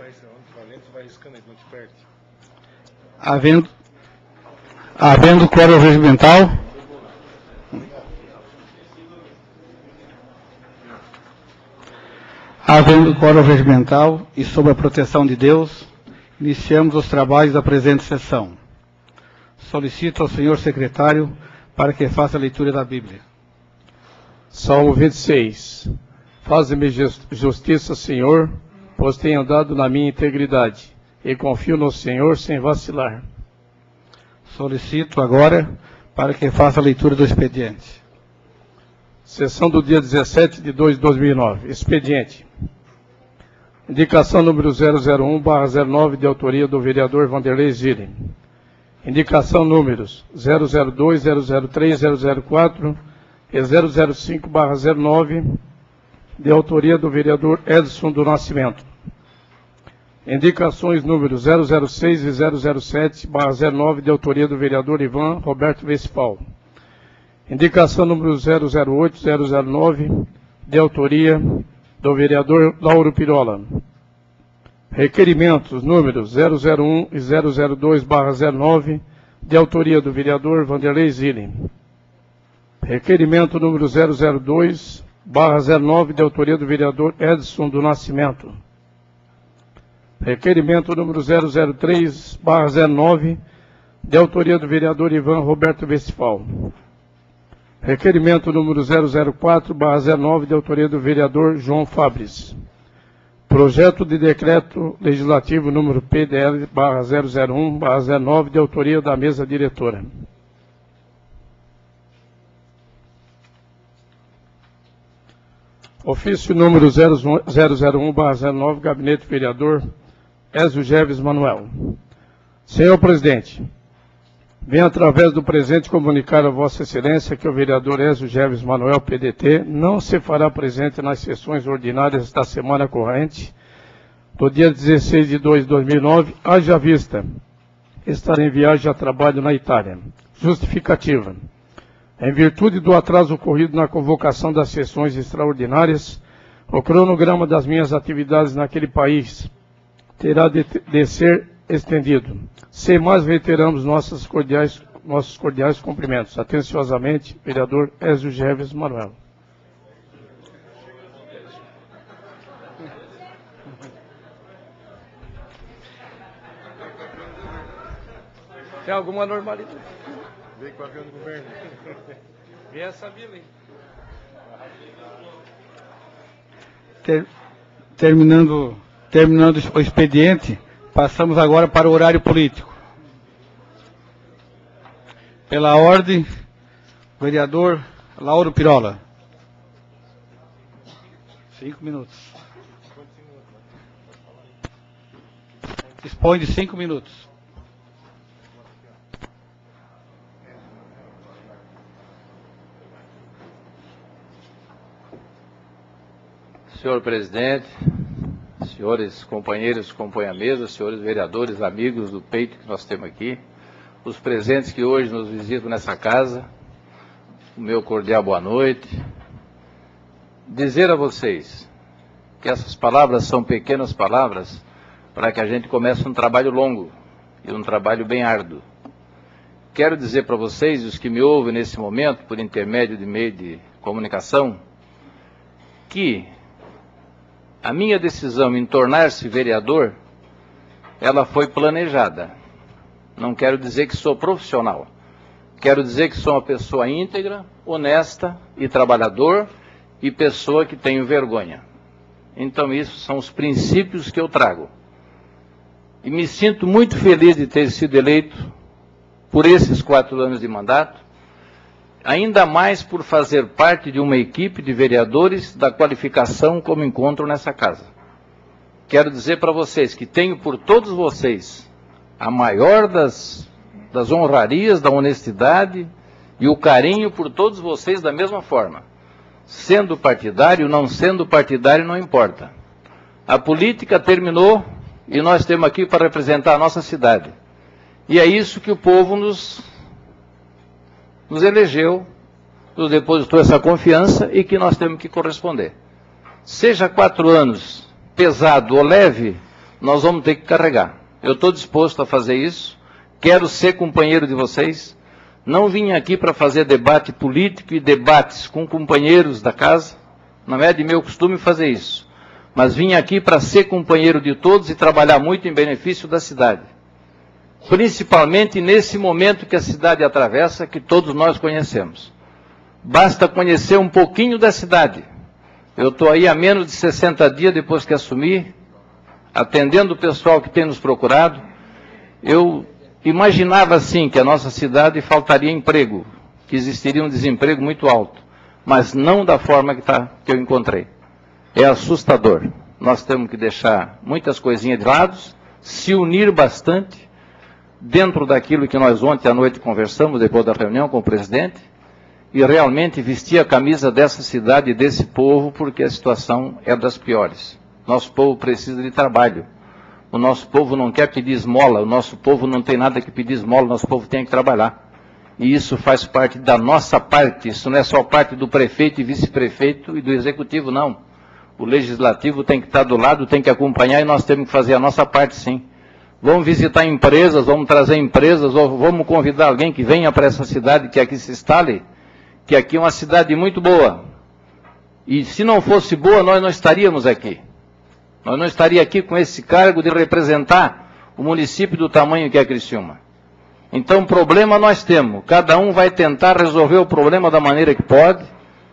Havendo quórum regimental, e sob a proteção de Deus, iniciamos os trabalhos da presente sessão. Solicito ao senhor secretário para que faça a leitura da Bíblia. Salmo 26. Faze-me justiça, Senhor, pois tenho andado na minha integridade, e confio no Senhor sem vacilar. Solicito agora para que faça a leitura do expediente. Sessão do dia 17 de 2 de 2009. Expediente. Indicação número 001/09, de autoria do vereador Vanderlei Zilli. Indicação números 002, 003, 004 e 005/09, de autoria do vereador Edson do Nascimento. Indicações números 006 e 007/09, de autoria do vereador Ivan Roberto Vespal. Indicação número 008, 009, de autoria do vereador Lauro Pirola. Requerimentos números 001 e 002/09, de autoria do vereador Vanderlei Zilli. Requerimento número 002/09, de autoria do vereador Edson do Nascimento. Requerimento número 003/09, de autoria do vereador Ivan Roberto Vespal. Requerimento número 004/09, de autoria do vereador João Fabris. Projeto de decreto legislativo número PDL/001/09, de autoria da mesa diretora. Ofício número 001/09, gabinete vereador Ézio Geves Manuel. Senhor presidente, venho através do presente comunicar a Vossa Excelência que o vereador Ézio Geves Manuel, PDT, não se fará presente nas sessões ordinárias da semana corrente, do dia 16 de 2 de 2009, haja vista estar em viagem a trabalho na Itália. Justificativa. Em virtude do atraso ocorrido na convocação das sessões extraordinárias, o cronograma das minhas atividades naquele país terá de ser estendido. Sem mais, reiteramos nossos cordiais cumprimentos. Atenciosamente, vereador Ézio Geves Manuel. Tem alguma normalidade? Veio com o avião do governo. E essa vila, hein? Terminando o expediente, passamos agora para o horário político. Pela ordem, vereador Lauro Pirola. 5 minutos. Dispõe de 5 minutos. Senhor presidente, senhores companheiros que compõem a mesa, senhores vereadores, amigos do peito que nós temos aqui, os presentes que hoje nos visitam nessa casa, o meu cordial boa noite. Dizer a vocês que essas palavras são pequenas palavras para que a gente comece um trabalho longo e um trabalho bem árduo. Quero dizer para vocês, os que me ouvem nesse momento, por intermédio de meio de comunicação, que a minha decisão em tornar-se vereador, ela foi planejada. Não quero dizer que sou profissional. Quero dizer que sou uma pessoa íntegra, honesta e trabalhador e pessoa que tenho vergonha. Então, isso são os princípios que eu trago. E me sinto muito feliz de ter sido eleito por esses 4 anos de mandato, ainda mais por fazer parte de uma equipe de vereadores da qualificação como encontro nessa casa. Quero dizer para vocês que tenho por todos vocês a maior das honrarias, da honestidade e o carinho por todos vocês da mesma forma. Sendo partidário, não sendo partidário, não importa. A política terminou e nós estamos aqui para representar a nossa cidade. E é isso que o povo nos elegeu, nos depositou essa confiança e que nós temos que corresponder. Seja 4 anos pesado ou leve, nós vamos ter que carregar. Eu estou disposto a fazer isso, quero ser companheiro de vocês. Não vim aqui para fazer debate político e debates com companheiros da casa, não é de meu costume fazer isso. Mas vim aqui para ser companheiro de todos e trabalhar muito em benefício da cidade. Principalmente nesse momento que a cidade atravessa, que todos nós conhecemos. Basta conhecer um pouquinho da cidade. Eu estou aí há menos de 60 dias depois que assumi, atendendo o pessoal que tem nos procurado. Eu imaginava, sim, que a nossa cidade faltaria emprego, que existiria um desemprego muito alto, mas não da forma que eu encontrei. É assustador. Nós temos que deixar muitas coisinhas de lado, se unir bastante, dentro daquilo que nós ontem à noite conversamos, depois da reunião com o presidente, e realmente vestir a camisa dessa cidade e desse povo, porque a situação é das piores. Nosso povo precisa de trabalho. O nosso povo não quer pedir esmola, o nosso povo não tem nada que pedir esmola, o nosso povo tem que trabalhar. E isso faz parte da nossa parte, isso não é só parte do prefeito e vice-prefeito e do executivo, não. O legislativo tem que estar do lado, tem que acompanhar e nós temos que fazer a nossa parte, sim. Vamos visitar empresas, vamos trazer empresas, ou vamos convidar alguém que venha para essa cidade, que aqui se instale, que aqui é uma cidade muito boa. E se não fosse boa, nós não estaríamos aqui. Nós não estaríamos aqui com esse cargo de representar o município do tamanho que é Criciúma. Então, problema nós temos. Cada um vai tentar resolver o problema da maneira que pode,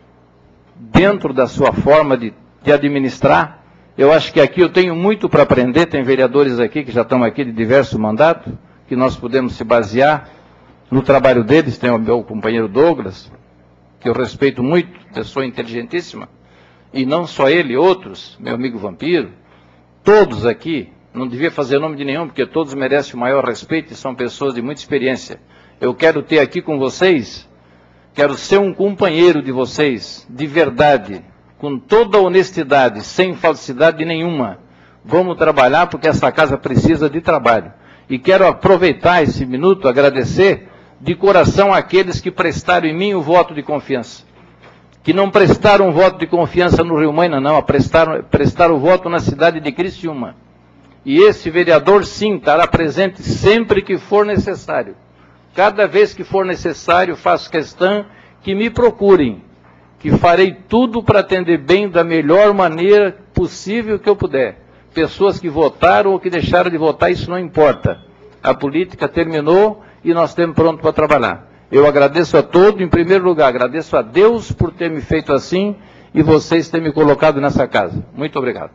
dentro da sua forma de administrar. Eu acho que aqui eu tenho muito para aprender. Tem vereadores aqui que já estão aqui de diversos mandatos, que nós podemos se basear no trabalho deles. Tem o meu companheiro Douglas, que eu respeito muito, pessoa inteligentíssima. E não só ele, outros, meu amigo Vampiro, todos aqui, não devia fazer nome de nenhum, porque todos merecem o maior respeito e são pessoas de muita experiência. Eu quero ter aqui com vocês, quero ser um companheiro de vocês, de verdade, com toda a honestidade, sem falsidade nenhuma. Vamos trabalhar porque essa casa precisa de trabalho. E quero aproveitar esse minuto, agradecer de coração àqueles que prestaram em mim o voto de confiança. Que não prestaram um voto de confiança no Rio Maina, não, prestaram o voto na cidade de Criciúma. E esse vereador, sim, estará presente sempre que for necessário. Cada vez que for necessário, faço questão que me procurem, que farei tudo para atender bem da melhor maneira possível que eu puder. Pessoas que votaram ou que deixaram de votar, isso não importa. A política terminou e nós estamos prontos para trabalhar. Eu agradeço a todos, em primeiro lugar, agradeço a Deus por ter me feito assim e vocês terem me colocado nessa casa. Muito obrigado.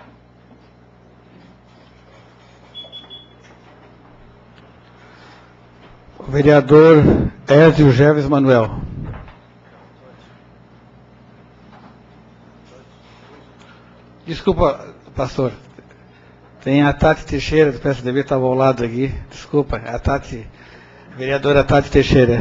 O vereador Ézio Geves Manuel. Desculpa, pastor. Tem a Tati Teixeira, do PSDB, estava ao lado aqui. Desculpa, a Tati, vereadora Tati Teixeira.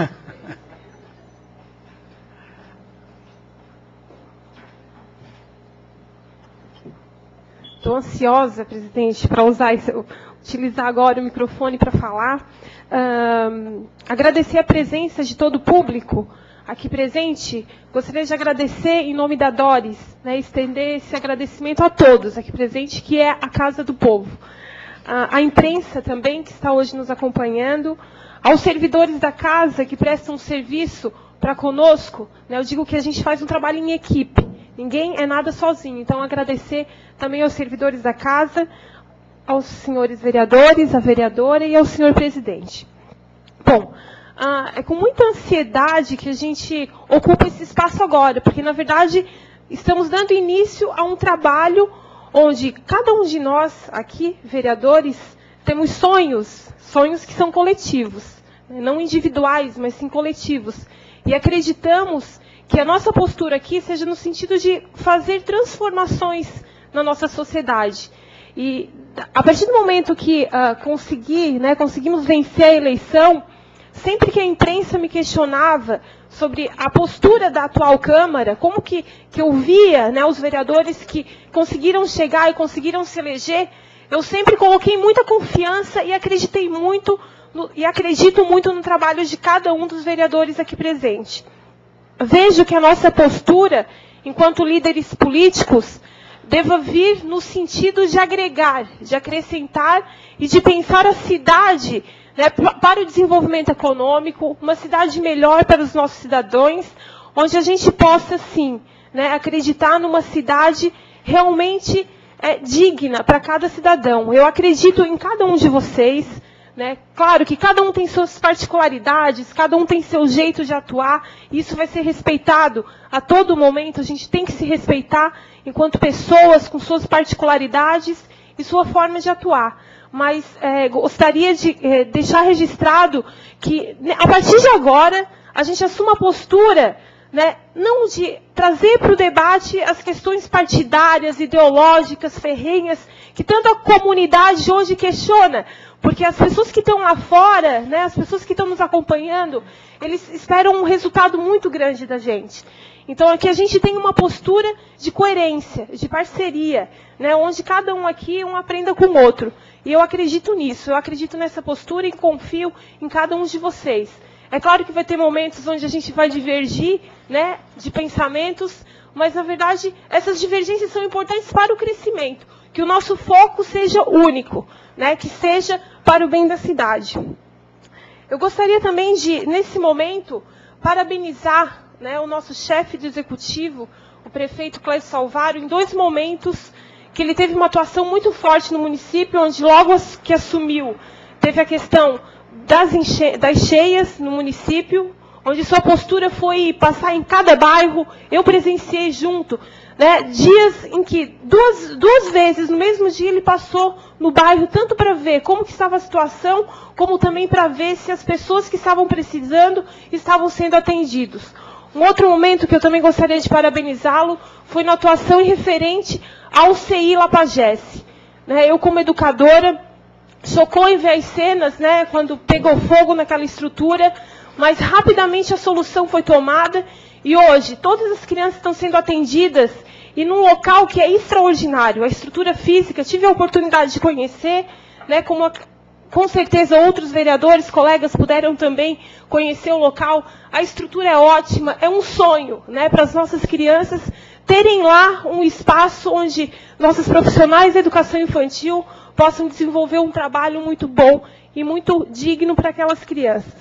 Estou ansiosa, presidente, para utilizar agora o microfone para falar. Agradecer a presença de todo o público aqui presente. Gostaria de agradecer em nome da Doris, né, estender esse agradecimento a todos aqui presentes, que é a Casa do Povo. A imprensa também, que está hoje nos acompanhando, aos servidores da casa que prestam serviço para conosco, né, eu digo que a gente faz um trabalho em equipe, ninguém é nada sozinho. Então, agradecer também aos servidores da casa, aos senhores vereadores, à vereadora e ao senhor presidente. Bom, é com muita ansiedade que a gente ocupa esse espaço agora, porque, na verdade, estamos dando início a um trabalho onde cada um de nós aqui, vereadores, temos sonhos que são coletivos, não individuais, mas sim coletivos. E acreditamos que a nossa postura aqui seja no sentido de fazer transformações na nossa sociedade. E a partir do momento que conseguimos vencer a eleição, sempre que a imprensa me questionava sobre a postura da atual Câmara, como que eu via, né, os vereadores que conseguiram chegar e conseguiram se eleger, eu sempre coloquei muita confiança e acreditei muito e acredito muito no trabalho de cada um dos vereadores aqui presentes. Vejo que a nossa postura, enquanto líderes políticos, deva vir no sentido de agregar, de acrescentar e de pensar a cidade, né, para o desenvolvimento econômico, uma cidade melhor para os nossos cidadãos, onde a gente possa, sim, né, acreditar numa cidade realmente digna para cada cidadão. Eu acredito em cada um de vocês, né? Claro que cada um tem suas particularidades, cada um tem seu jeito de atuar, e isso vai ser respeitado a todo momento. A gente tem que se respeitar enquanto pessoas com suas particularidades e sua forma de atuar. Mas gostaria de deixar registrado que, a partir de agora, a gente assuma a postura, né, não de trazer para o debate as questões partidárias, ideológicas, ferrenhas, que tanto a comunidade hoje questiona, porque as pessoas que estão lá fora, né, as pessoas que estão nos acompanhando, eles esperam um resultado muito grande da gente. Então, aqui a gente tem uma postura de coerência, de parceria, né, onde cada um aqui aprenda com o outro. E eu acredito nisso, eu acredito nessa postura e confio em cada um de vocês. É claro que vai ter momentos onde a gente vai divergir, né, de pensamentos, mas, na verdade, essas divergências são importantes para o crescimento, que o nosso foco seja único, né, que seja para o bem da cidade. Eu gostaria também de, nesse momento, parabenizar, né, o nosso chefe de executivo, o prefeito Clécio Salvaro, em 2 momentos que ele teve uma atuação muito forte no município, onde logo que assumiu, teve a questão das cheias no município, onde sua postura foi passar em cada bairro. Eu presenciei junto, né, dias em que duas vezes no mesmo dia ele passou no bairro, tanto para ver como que estava a situação, como também para ver se as pessoas que estavam precisando estavam sendo atendidos. Um outro momento que eu também gostaria de parabenizá-lo foi na atuação em referente ao CI Lapagesse. Né, eu, como educadora, chocou em ver as cenas, né, quando pegou fogo naquela estrutura, mas rapidamente a solução foi tomada e hoje todas as crianças estão sendo atendidas e num local que é extraordinário. A estrutura física, tive a oportunidade de conhecer, né, como com certeza outros vereadores, colegas puderam também conhecer o local. A estrutura é ótima, é um sonho, né, para as nossas crianças terem lá um espaço onde nossos profissionais da educação infantil possam desenvolver um trabalho muito bom e muito digno para aquelas crianças.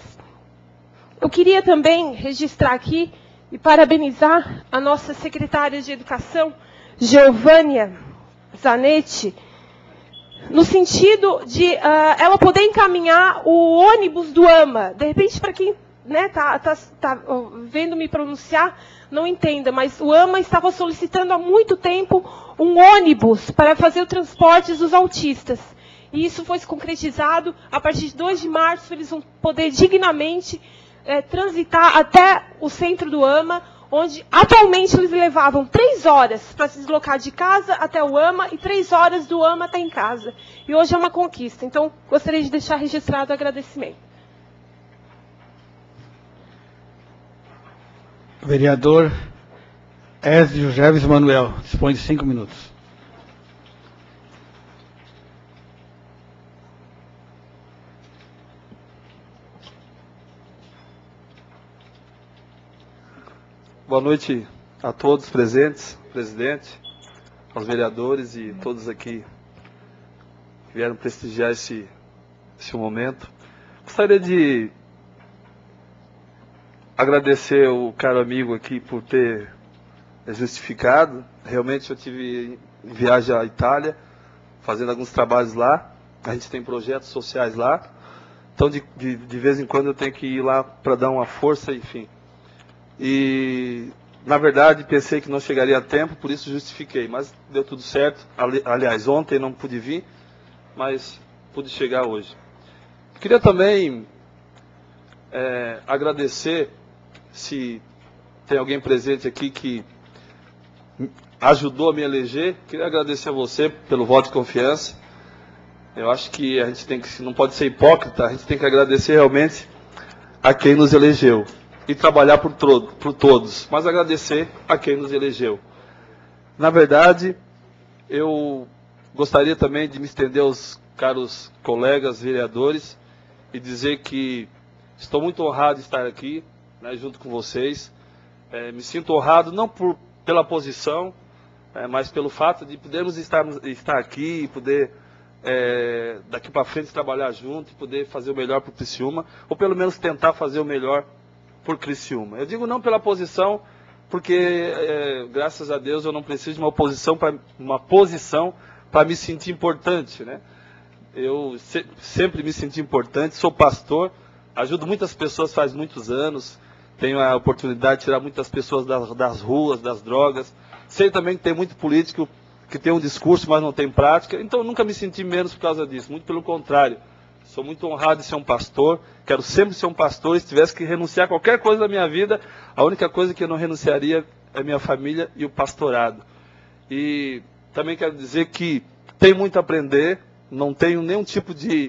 Eu queria também registrar aqui e parabenizar a nossa secretária de Educação, Geovânia Zanetti, no sentido de ela poder encaminhar o ônibus do AMA. De repente, para quem, né, tá vendo me pronunciar, não entenda, mas o AMA estava solicitando há muito tempo um ônibus para fazer o transporte dos autistas. E isso foi concretizado. A partir de 2 de março, eles vão poder dignamente transitar até o centro do AMA, onde atualmente eles levavam 3 horas para se deslocar de casa até o AMA e 3 horas do AMA até em casa. E hoje é uma conquista. Então, gostaria de deixar registrado o agradecimento. Vereador Ézio Jeves Manuel, dispõe de 5 minutos. Boa noite a todos presentes, presidente, aos vereadores e todos aqui que vieram prestigiar esse momento. Gostaria de agradecer o caro amigo aqui por ter justificado. Realmente eu tive em viagem à Itália, fazendo alguns trabalhos lá. A gente tem projetos sociais lá. Então, de vez em quando eu tenho que ir lá para dar uma força, enfim. E, na verdade, pensei que não chegaria a tempo, por isso justifiquei. Mas deu tudo certo. Aliás, ontem não pude vir, mas pude chegar hoje. Queria também agradecer, se tem alguém presente aqui que ajudou a me eleger, queria agradecer a você pelo voto de confiança. Eu acho que a gente não pode ser hipócrita, a gente tem que agradecer realmente a quem nos elegeu e trabalhar por todos, mas agradecer a quem nos elegeu. Na verdade, eu gostaria também de me estender aos caros colegas vereadores e dizer que estou muito honrado de estar aqui, né, junto com vocês. Me sinto honrado não pela posição, mas pelo fato de podermos estar aqui e poder, daqui para frente, trabalhar junto e poder fazer o melhor para o Criciúma, ou pelo menos tentar fazer o melhor por Criciúma. Eu digo não pela posição, porque, graças a Deus, eu não preciso de uma posição para me sentir importante, né? Eu sempre me senti importante, sou pastor, ajudo muitas pessoas faz muitos anos, tenho a oportunidade de tirar muitas pessoas das ruas, das drogas. Sei também que tem muito político que tem um discurso, mas não tem prática, então eu nunca me senti menos por causa disso, muito pelo contrário. Sou muito honrado de ser um pastor, quero sempre ser um pastor, e se tivesse que renunciar a qualquer coisa da minha vida, a única coisa que eu não renunciaria é minha família e o pastorado. E também quero dizer que tenho muito a aprender, não tenho nenhum tipo de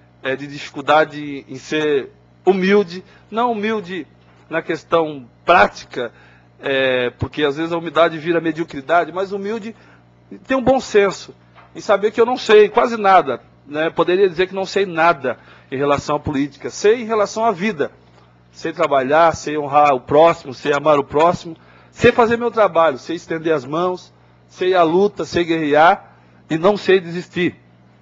dificuldade em ser humilde, não humilde na questão prática, porque às vezes a humildade vira mediocridade, mas humilde em ter um bom senso, em saber que eu não sei quase nada, né? Poderia dizer que não sei nada em relação à política, sei em relação à vida, sei trabalhar, sei honrar o próximo, sei amar o próximo, sei fazer meu trabalho, sei estender as mãos, sei a luta, sei guerrear e não sei desistir.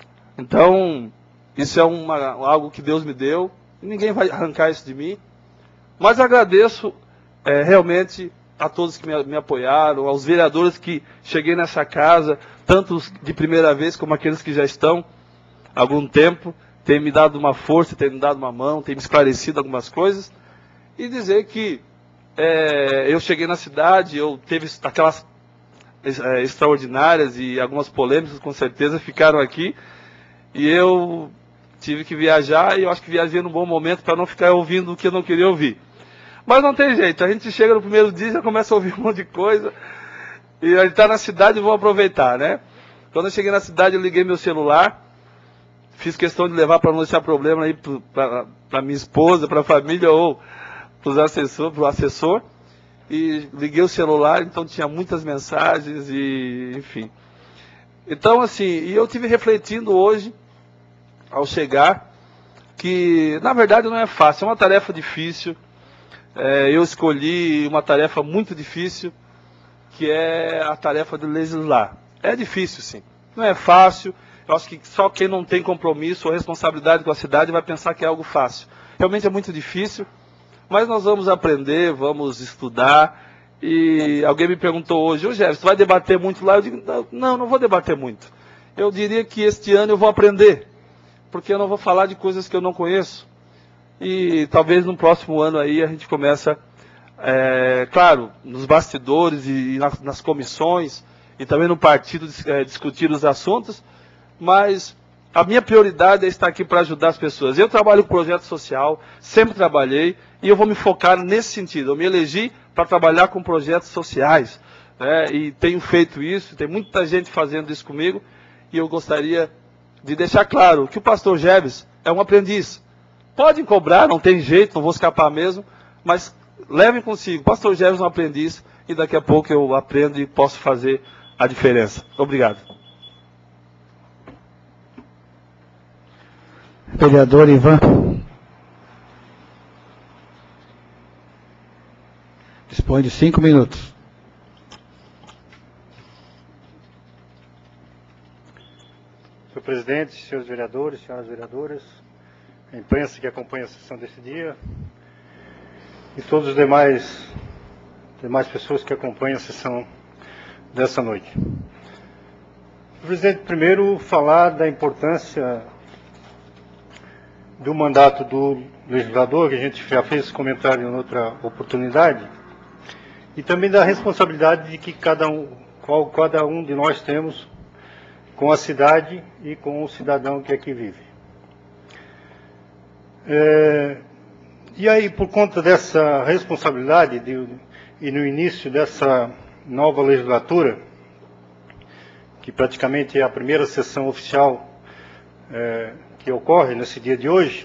Então, isso é algo que Deus me deu, e ninguém vai arrancar isso de mim. Mas agradeço realmente a todos que me apoiaram, aos vereadores que cheguei nessa casa, tanto os de primeira vez como aqueles que já estão há algum tempo, têm me dado uma força, têm me dado uma mão, têm me esclarecido algumas coisas. E dizer que eu cheguei na cidade, eu teve aquelas extraordinárias e algumas polêmicas, com certeza, ficaram aqui. E eu tive que viajar, e eu acho que viajei num bom momento para não ficar ouvindo o que eu não queria ouvir. Mas não tem jeito, a gente chega no primeiro dia e já começa a ouvir um monte de coisa. E a gente está na cidade e vou aproveitar, né? Quando eu cheguei na cidade, eu liguei meu celular, fiz questão de levar para não deixar problema aí para minha esposa, para a família ou para o assessor. E liguei o celular, então tinha muitas mensagens e enfim. Então, assim, e eu tive refletindo hoje, ao chegar, que na verdade não é fácil, é uma tarefa difícil. Eu escolhi uma tarefa muito difícil, que é a tarefa de legislar. É difícil, sim. Não é fácil. Eu acho que só quem não tem compromisso ou responsabilidade com a cidade vai pensar que é algo fácil. Realmente é muito difícil, mas nós vamos aprender, vamos estudar. E alguém me perguntou hoje, ô Jefferson, você vai debater muito lá? Eu digo, não vou debater muito. Eu diria que este ano eu vou aprender, porque eu não vou falar de coisas que eu não conheço. E talvez no próximo ano aí a gente começa, claro, nos bastidores e nas comissões, e também no partido discutir os assuntos, mas a minha prioridade é estar aqui para ajudar as pessoas. Eu trabalho com projeto social, sempre trabalhei, e eu vou me focar nesse sentido. Eu me elegi para trabalhar com projetos sociais, né? E tenho feito isso, tem muita gente fazendo isso comigo, e eu gostaria de deixar claro que o pastor Jefferson é um aprendiz. Podem cobrar, não tem jeito, não vou escapar mesmo, mas levem consigo, o pastor Jefferson é um aprendiz, e daqui a pouco eu aprendo e posso fazer a diferença. Obrigado. Vereador Ivan. Dispõe de 5 minutos. Senhor presidente, senhores vereadores, senhoras vereadoras, a imprensa que acompanha a sessão desse dia e todas as demais pessoas que acompanham a sessão dessa noite. Senhor presidente, primeiro falar da importância do mandato do legislador, que a gente já fez esse comentário em outra oportunidade, e também da responsabilidade de que cada um de nós temos com a cidade e com o cidadão que aqui vive. E aí, por conta dessa responsabilidade e no início dessa nova legislatura, que praticamente é a primeira sessão oficial que ocorre nesse dia de hoje,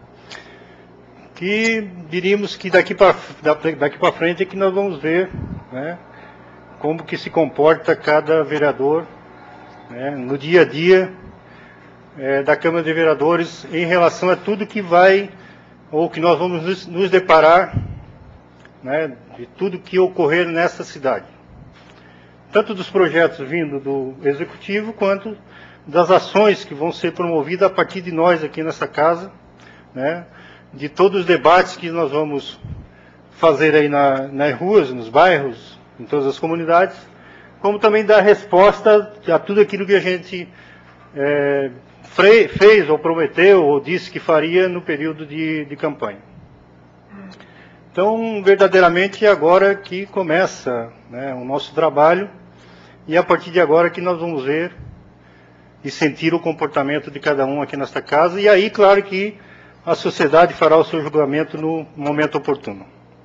que diríamos que daqui para frente é que nós vamos ver, né, como que se comporta cada vereador, né, no dia a dia da Câmara de Vereadores em relação a tudo que vai, ou que nós vamos nos deparar, né, de tudo que ocorrer nessa cidade. tanto dos projetos vindo do Executivo, quanto das ações que vão ser promovidas a partir de nós aqui nessa casa, né, de todos os debates que nós vamos fazer aí nas ruas, nos bairros, em todas as comunidades, como também dar resposta a tudo aquilo que a gente fez, ou prometeu, ou disse que faria no período de campanha. Então, verdadeiramente, é agora que começa, né, o nosso trabalho, e a partir de agora que nós vamos ver e sentir o comportamento de cada um aqui nesta casa, e aí, claro que a sociedade fará o seu julgamento no momento oportuno.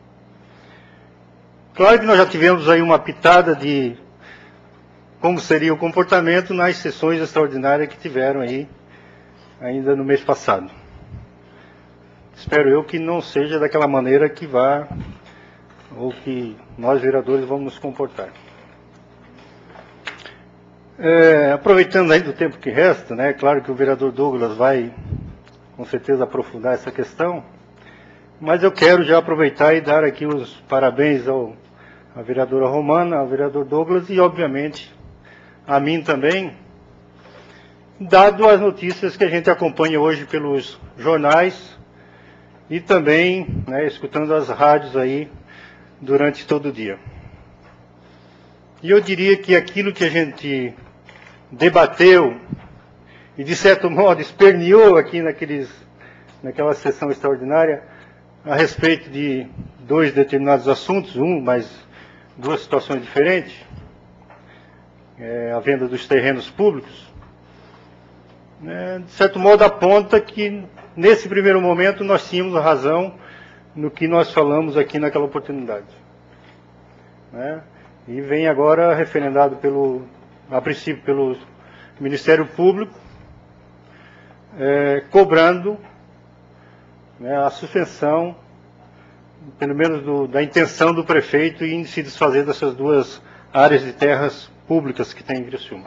Claro que nós já tivemos aí uma pitada de como seria o comportamento nas sessões extraordinárias que tiveram aí ainda no mês passado. Espero eu que não seja daquela maneira que vá, ou que nós vereadores vamos nos comportar. Aproveitando ainda o tempo que resta, né, claro que o vereador Douglas vai com certeza aprofundar essa questão, mas eu quero já aproveitar e dar aqui os parabéns à vereadora Romana, ao vereador Douglas e, obviamente, a mim também, dado as notícias que a gente acompanha hoje pelos jornais e também, né, escutando as rádios aí durante todo o dia. E eu diria que aquilo que a gente debateu e, de certo modo, esperneou aqui naquela sessão extraordinária a respeito de dois determinados assuntos, mas duas situações diferentes, a venda dos terrenos públicos, de certo modo aponta que, nesse primeiro momento, nós tínhamos razão no que nós falamos aqui naquela oportunidade. E vem agora referendado a princípio pelo Ministério Público, cobrando, né, a suspensão, pelo menos da intenção do prefeito em se desfazer dessas duas áreas de terras públicas que tem em Criciúma.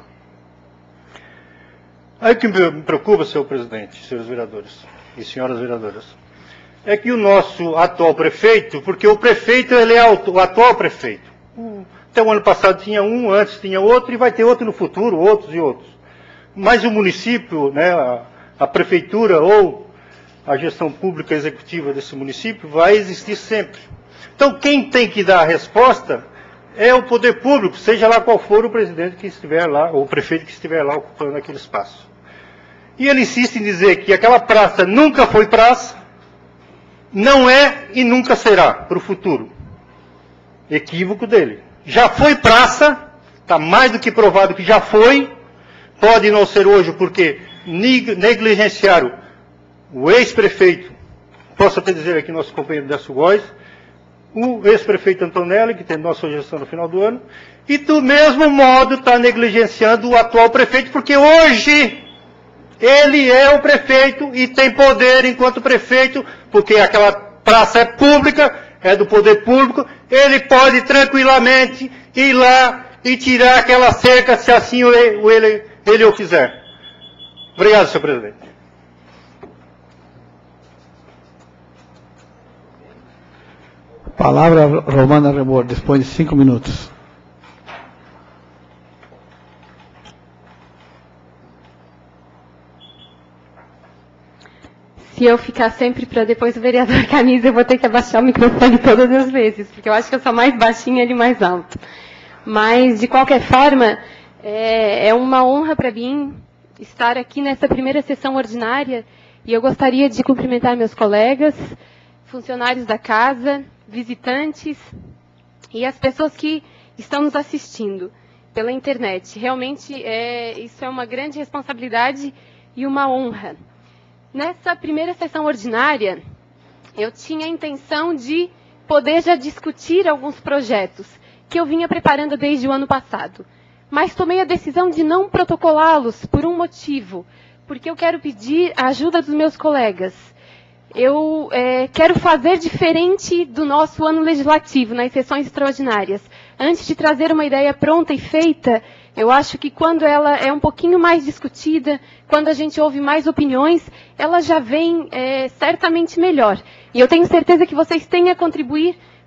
Aí o que me preocupa, senhor presidente, senhores vereadores e senhoras vereadoras, é que o nosso atual prefeito, porque o prefeito ele é o atual prefeito. Até o ano passado tinha um, antes tinha outro e vai ter outro no futuro, outros e outros. Mas o município, né, a prefeitura ou a gestão pública executiva desse município vai existir sempre. Então quem tem que dar a resposta é o poder público, seja lá qual for o presidente que estiver lá, ou o prefeito que estiver lá ocupando aquele espaço. E ele insiste em dizer que aquela praça nunca foi praça, não é e nunca será para o futuro. Equívoco dele. Já foi praça, está mais do que provado que já foi, pode não ser hoje porque negligenciaram o ex-prefeito, posso até dizer aqui nosso companheiro Décio Góes, o ex-prefeito Antonelli, que terminou a sua gestão no final do ano, e do mesmo modo está negligenciando o atual prefeito, porque hoje ele é o prefeito e tem poder enquanto prefeito, porque aquela praça é pública, é do poder público, ele pode tranquilamente ir lá e tirar aquela cerca, se assim ele o quiser. Obrigado, senhor presidente. Palavra Romana Remor, dispõe de 5 minutos. Se eu ficar sempre para depois o vereador Camisa, eu vou ter que abaixar o microfone todas as vezes, porque eu acho que eu sou mais baixinha e ele mais alto. Mas, de qualquer forma, é uma honra para mim estar aqui nessa primeira sessão ordinária e eu gostaria de cumprimentar meus colegas, funcionários da casa, visitantes e as pessoas que estão nos assistindo pela internet. Realmente, isso é uma grande responsabilidade e uma honra. Nessa primeira sessão ordinária, eu tinha a intenção de poder já discutir alguns projetos que eu vinha preparando desde o ano passado. Mas tomei a decisão de não protocolá-los por um motivo, porque eu quero pedir a ajuda dos meus colegas. Eu quero fazer diferente do nosso ano legislativo, nas sessões extraordinárias. Antes de trazer uma ideia pronta e feita, eu acho que quando ela é um pouquinho mais discutida, quando a gente ouve mais opiniões, ela já vem certamente melhor. E eu tenho certeza que vocês têm a contribuir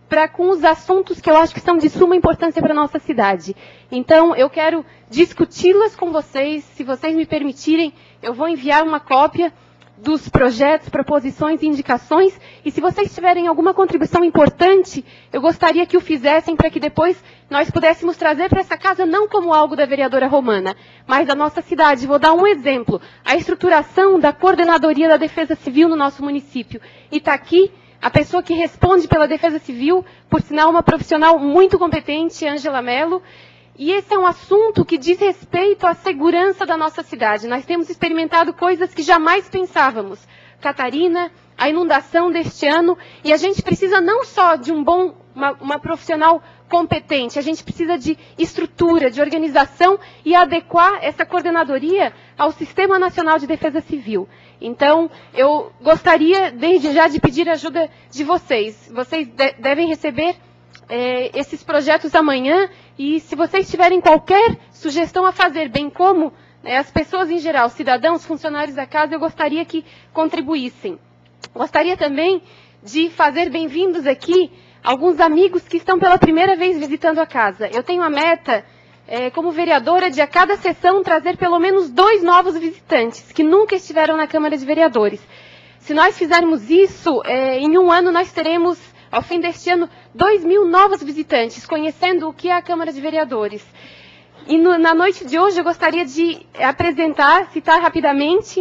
com os assuntos que eu acho que são de suma importância para a nossa cidade. Então, eu quero discuti-las com vocês. Se vocês me permitirem, eu vou enviar uma cópia dos projetos, proposições e indicações. E se vocês tiverem alguma contribuição importante, eu gostaria que o fizessem para que depois nós pudéssemos trazer para essa casa não como algo da vereadora Romana, mas da nossa cidade. Vou dar um exemplo. A estruturação da Coordenadoria da Defesa Civil no nosso município. E está aqui a pessoa que responde pela Defesa Civil, por sinal uma profissional muito competente, Ângela Mello. E esse é um assunto que diz respeito à segurança da nossa cidade. Nós temos experimentado coisas que jamais pensávamos. Catarina, a inundação deste ano, e a gente precisa não só de uma profissional competente, a gente precisa de estrutura, de organização e adequar essa coordenadoria ao Sistema Nacional de Defesa Civil. Então, eu gostaria, desde já, de pedir a ajuda de vocês. Vocês devem receber esses projetos amanhã, e se vocês tiverem qualquer sugestão a fazer, bem como as pessoas em geral, cidadãos, funcionários da casa, eu gostaria que contribuíssem. Gostaria também de fazer bem-vindos aqui alguns amigos que estão pela primeira vez visitando a casa. Eu tenho a meta, como vereadora, de a cada sessão trazer pelo menos 2 novos visitantes, que nunca estiveram na Câmara de Vereadores. Se nós fizermos isso, em um ano nós teremos, ao fim deste ano, 2.000 novos visitantes, conhecendo o que é a Câmara de Vereadores. E na noite de hoje eu gostaria de citar rapidamente,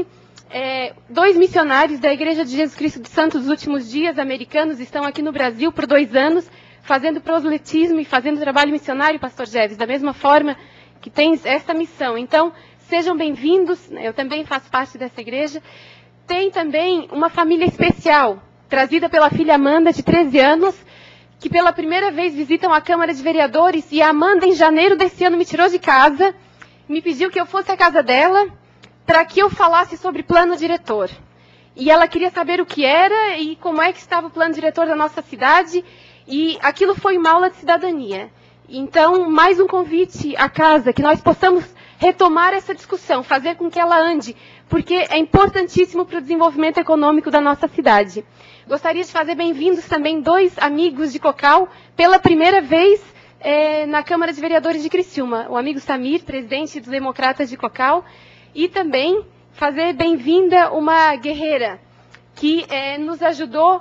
2 missionários da Igreja de Jesus Cristo dos Santos dos Últimos Dias, americanos, estão aqui no Brasil por 2 anos, fazendo proselitismo e fazendo trabalho missionário, pastor Jeves, da mesma forma que tem essa missão. Então, sejam bem-vindos, eu também faço parte dessa igreja. Tem também uma família especial, trazida pela filha Amanda, de 13 anos, que pela primeira vez visitam a Câmara de Vereadores, e a Amanda, em janeiro desse ano, me tirou de casa, me pediu que eu fosse à casa dela, para que eu falasse sobre plano diretor. E ela queria saber o que era e como é que estava o plano diretor da nossa cidade, e aquilo foi uma aula de cidadania. Então, mais um convite à casa, que nós possamos retomar essa discussão, fazer com que ela ande, porque é importantíssimo para o desenvolvimento econômico da nossa cidade. Gostaria de fazer bem-vindos também 2 amigos de Cocal, pela primeira vez na Câmara de Vereadores de Criciúma. O amigo Samir, presidente dos Democratas de Cocal, e também fazer bem-vinda uma guerreira que nos ajudou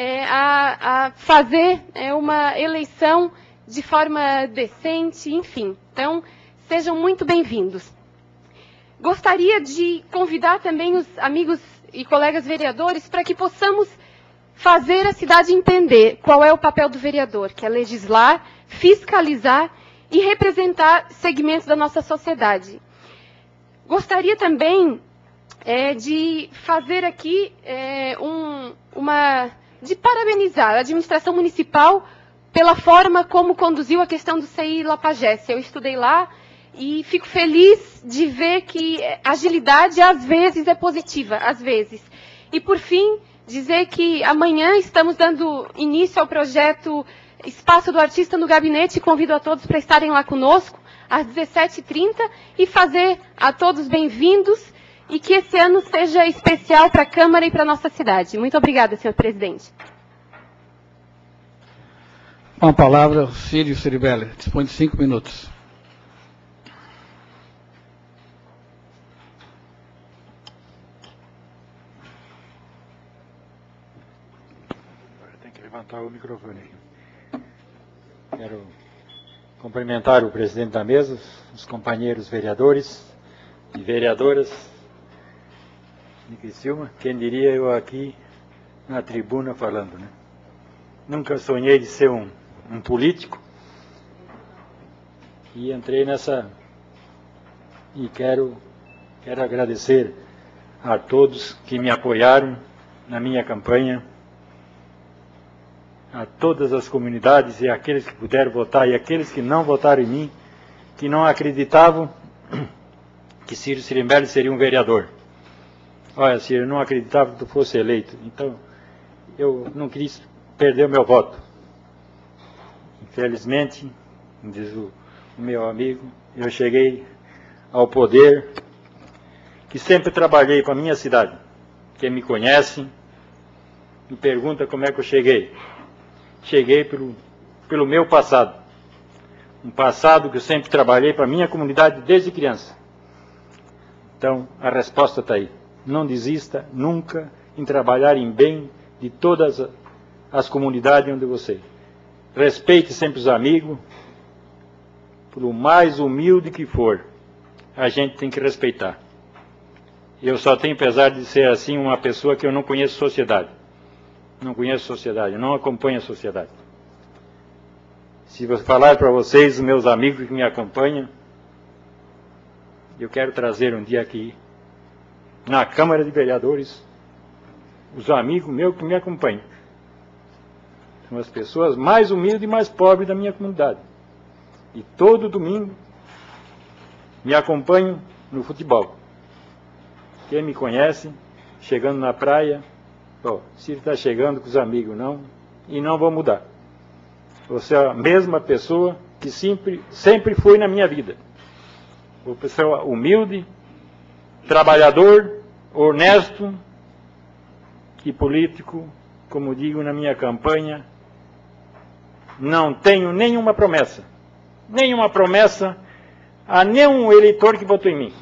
a fazer uma eleição de forma decente, enfim. Então, sejam muito bem-vindos. Gostaria de convidar também os amigos e colegas vereadores para que possamos fazer a cidade entender qual é o papel do vereador, que é legislar, fiscalizar e representar segmentos da nossa sociedade. Gostaria também de fazer aqui de parabenizar a administração municipal pela forma como conduziu a questão do CI Lapagesse. Eu estudei lá e fico feliz de ver que a agilidade às vezes é positiva, às vezes. E por fim, dizer que amanhã estamos dando início ao projeto Espaço do Artista no Gabinete, e convido a todos para estarem lá conosco às 17h30 e fazer a todos bem-vindos, e que esse ano seja especial para a Câmara e para a nossa cidade. Muito obrigada, senhor presidente. Com a palavra, Círio Ciribelli. Dispõe de 5 minutos. Tem que levantar o microfone aí. Quero cumprimentar o presidente da mesa, os companheiros vereadores e vereadoras de Criciúma. Quem diria eu aqui na tribuna falando, né? Nunca sonhei de ser um político, e entrei nessa, e quero agradecer a todos que me apoiaram na minha campanha, a todas as comunidades e aqueles que puderam votar e aqueles que não votaram em mim, que não acreditavam que Círio Ciribelli seria um vereador. Olha, Círio, eu não acreditava que tu fosse eleito, então eu não quis perder o meu voto. Infelizmente, diz o meu amigo, eu cheguei ao poder que sempre trabalhei com a minha cidade. Quem me conhece me pergunta como é que eu cheguei. cheguei pelo meu passado. Um passado que eu sempre trabalhei para a minha comunidade desde criança. Então, a resposta está aí. Não desista nunca em trabalhar em bem de todas as comunidades onde você. Respeite sempre os amigos, por mais humilde que for, a gente tem que respeitar. Eu só tenho pesar de ser assim uma pessoa que eu não conheço sociedade. Não conheço sociedade, não acompanho a sociedade. Se eu falar para vocês, os meus amigos que me acompanham, eu quero trazer um dia aqui, na Câmara de Vereadores, os amigos meus que me acompanham. São as pessoas mais humildes e mais pobres da minha comunidade. E todo domingo me acompanham no futebol. Quem me conhece, chegando na praia, se ele está chegando com os amigos, não, e não vou mudar. Você é a mesma pessoa que sempre foi na minha vida. Uma pessoa humilde, trabalhador, honesto e político, como digo na minha campanha, não tenho nenhuma promessa a nenhum eleitor que votou em mim.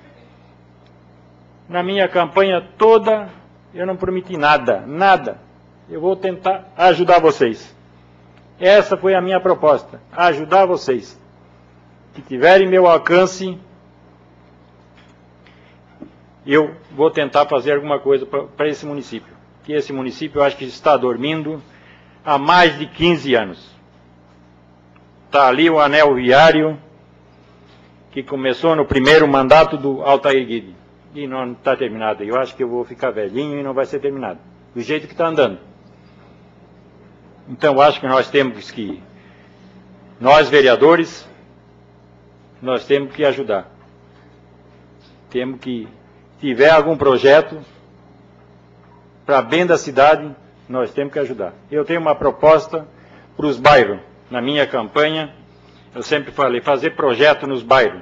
Na minha campanha toda, eu não prometi nada. Eu vou tentar ajudar vocês. Essa foi a minha proposta, ajudar vocês. Que tiverem meu alcance, eu vou tentar fazer alguma coisa para esse município. Que esse município eu acho que está dormindo há mais de 15 anos. Está ali o anel viário, que começou no primeiro mandato do Altair Guide. E não está terminado. Eu acho que eu vou ficar velhinho e não vai ser terminado. Do jeito que está andando. Então, eu acho que nós vereadores, nós temos que ajudar. Temos que, se tiver algum projeto para bem da cidade, nós temos que ajudar. Eu tenho uma proposta para os bairros. Na minha campanha, eu sempre falei, fazer projeto nos bairros.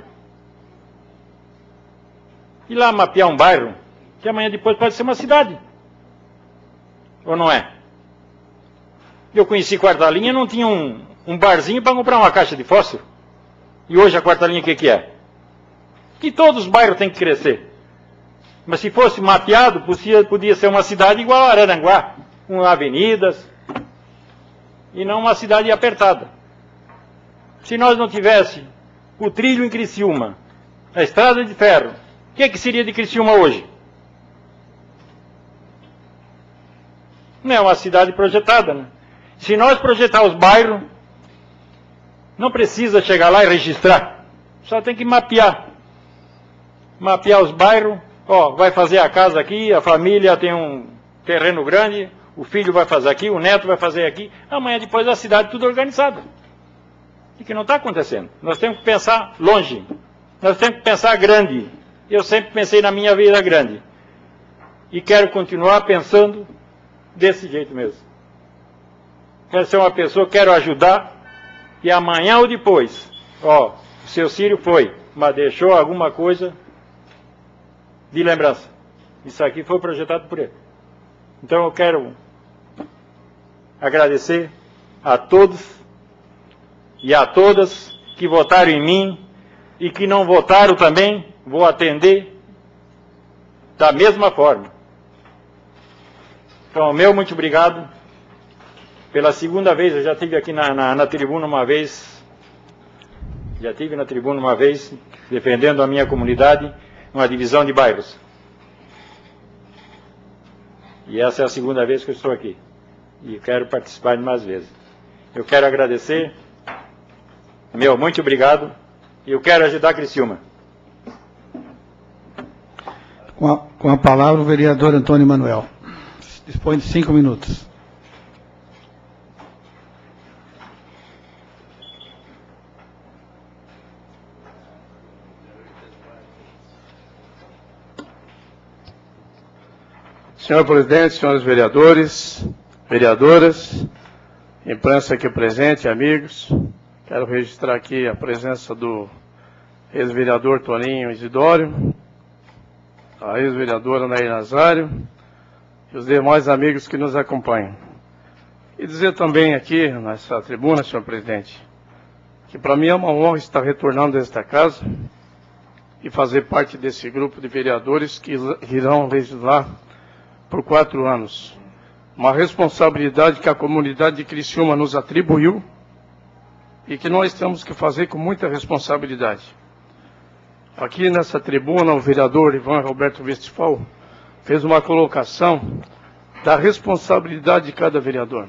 Ir lá mapear um bairro, que amanhã depois pode ser uma cidade. Ou não é? Eu conheci Quarta-linha, não tinha um barzinho para comprar uma caixa de fósforo. E hoje a Quarta-linha o que é? Que todos os bairros têm que crescer. Mas se fosse mapeado, podia ser uma cidade igual a Araranguá, com avenidas, e não uma cidade apertada. Se nós não tivéssemos o trilho em Criciúma, a estrada de ferro, o que seria de Criciúma hoje? Não é uma cidade projetada, né? Se nós projetar os bairros, não precisa chegar lá e registrar. Só tem que mapear. Mapear os bairros. Vai fazer a casa aqui, a família tem um terreno grande, o filho vai fazer aqui, o neto vai fazer aqui. Amanhã depois a cidade tudo organizada. E que não está acontecendo. Nós temos que pensar longe. Nós temos que pensar grande. Eu sempre pensei na minha vida grande. E quero continuar pensando desse jeito mesmo. Quero ser uma pessoa, quero ajudar, e amanhã ou depois, o seu Círio foi, mas deixou alguma coisa de lembrança. Isso aqui foi projetado por ele. Então eu quero agradecer a todos e a todas que votaram em mim e que não votaram também, vou atender da mesma forma. Então, muito obrigado. Pela segunda vez, eu já estive aqui na tribuna uma vez, defendendo a minha comunidade, uma divisão de bairros. E essa é a segunda vez que eu estou aqui. E quero participar de mais vezes. Eu quero agradecer, muito obrigado, e eu quero ajudar a Criciúma. Com a palavra o vereador Antônio Manuel. Dispõe de 5 minutos. Senhor presidente, senhores vereadores, vereadoras, imprensa aqui presente, amigos, quero registrar aqui a presença do ex-vereador Toninho Isidório, a ex-vereadora Nair Nazário e os demais amigos que nos acompanham. E dizer também aqui, nessa tribuna, senhor presidente, que para mim é uma honra estar retornando a esta casa e fazer parte desse grupo de vereadores que irão legislar por 4 anos. Uma responsabilidade que a comunidade de Criciúma nos atribuiu e que nós temos que fazer com muita responsabilidade. Aqui nessa tribuna, o vereador Ivan Roberto Westphal fez uma colocação da responsabilidade de cada vereador.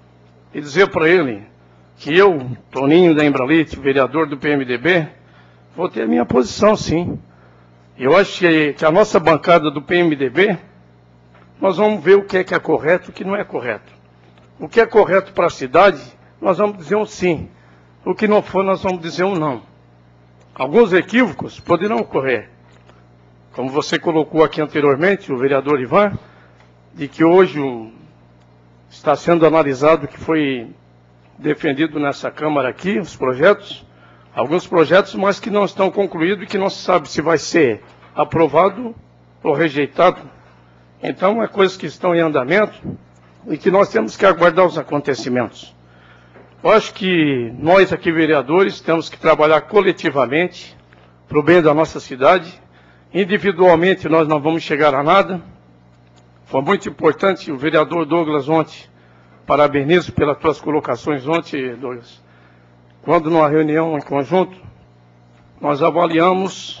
E dizer para ele que eu, Toninho da Embralite, vereador do PMDB, vou ter a minha posição, sim. Eu acho que a nossa bancada do PMDB, nós vamos ver o que é correto e o que não é correto. O que é correto para a cidade, nós vamos dizer um sim. O que não for, nós vamos dizer um não. Alguns equívocos poderão ocorrer. Como você colocou aqui anteriormente, o vereador Ivan, de que hoje está sendo analisado o que foi defendido nessa Câmara aqui, os projetos, alguns projetos, mas que não estão concluídos e que não se sabe se vai ser aprovado ou rejeitado. Então, é coisas que estão em andamento e que nós temos que aguardar os acontecimentos. Eu acho que nós aqui, vereadores, temos que trabalhar coletivamente para o bem da nossa cidade. Individualmente, nós não vamos chegar a nada. Foi muito importante o vereador Douglas ontem, parabenizo pelas tuas colocações ontem, Douglas. Quando numa reunião em conjunto, nós avaliamos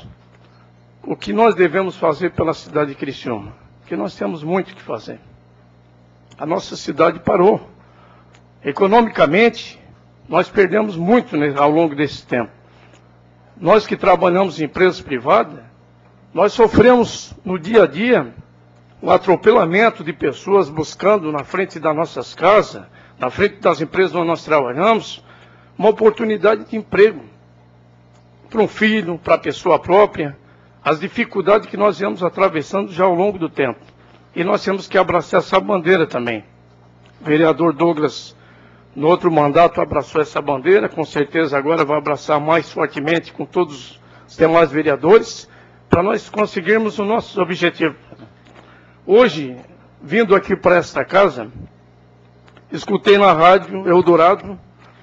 o que nós devemos fazer pela cidade de Criciúma, porque nós temos muito o que fazer. A nossa cidade parou. Economicamente, nós perdemos muito ao longo desse tempo. Nós que trabalhamos em empresas privadas, nós sofremos no dia a dia o atropelamento de pessoas buscando na frente das nossas casas, na frente das empresas onde nós trabalhamos, uma oportunidade de emprego para um filho, para a pessoa própria, as dificuldades que nós viemos atravessando já ao longo do tempo. E nós temos que abraçar essa bandeira também. O vereador Douglas, no outro mandato, abraçou essa bandeira, com certeza agora vai abraçar mais fortemente com todos os demais vereadores, para nós conseguirmos os nossos objetivos. Hoje, vindo aqui para esta casa, escutei na rádio Eldorado,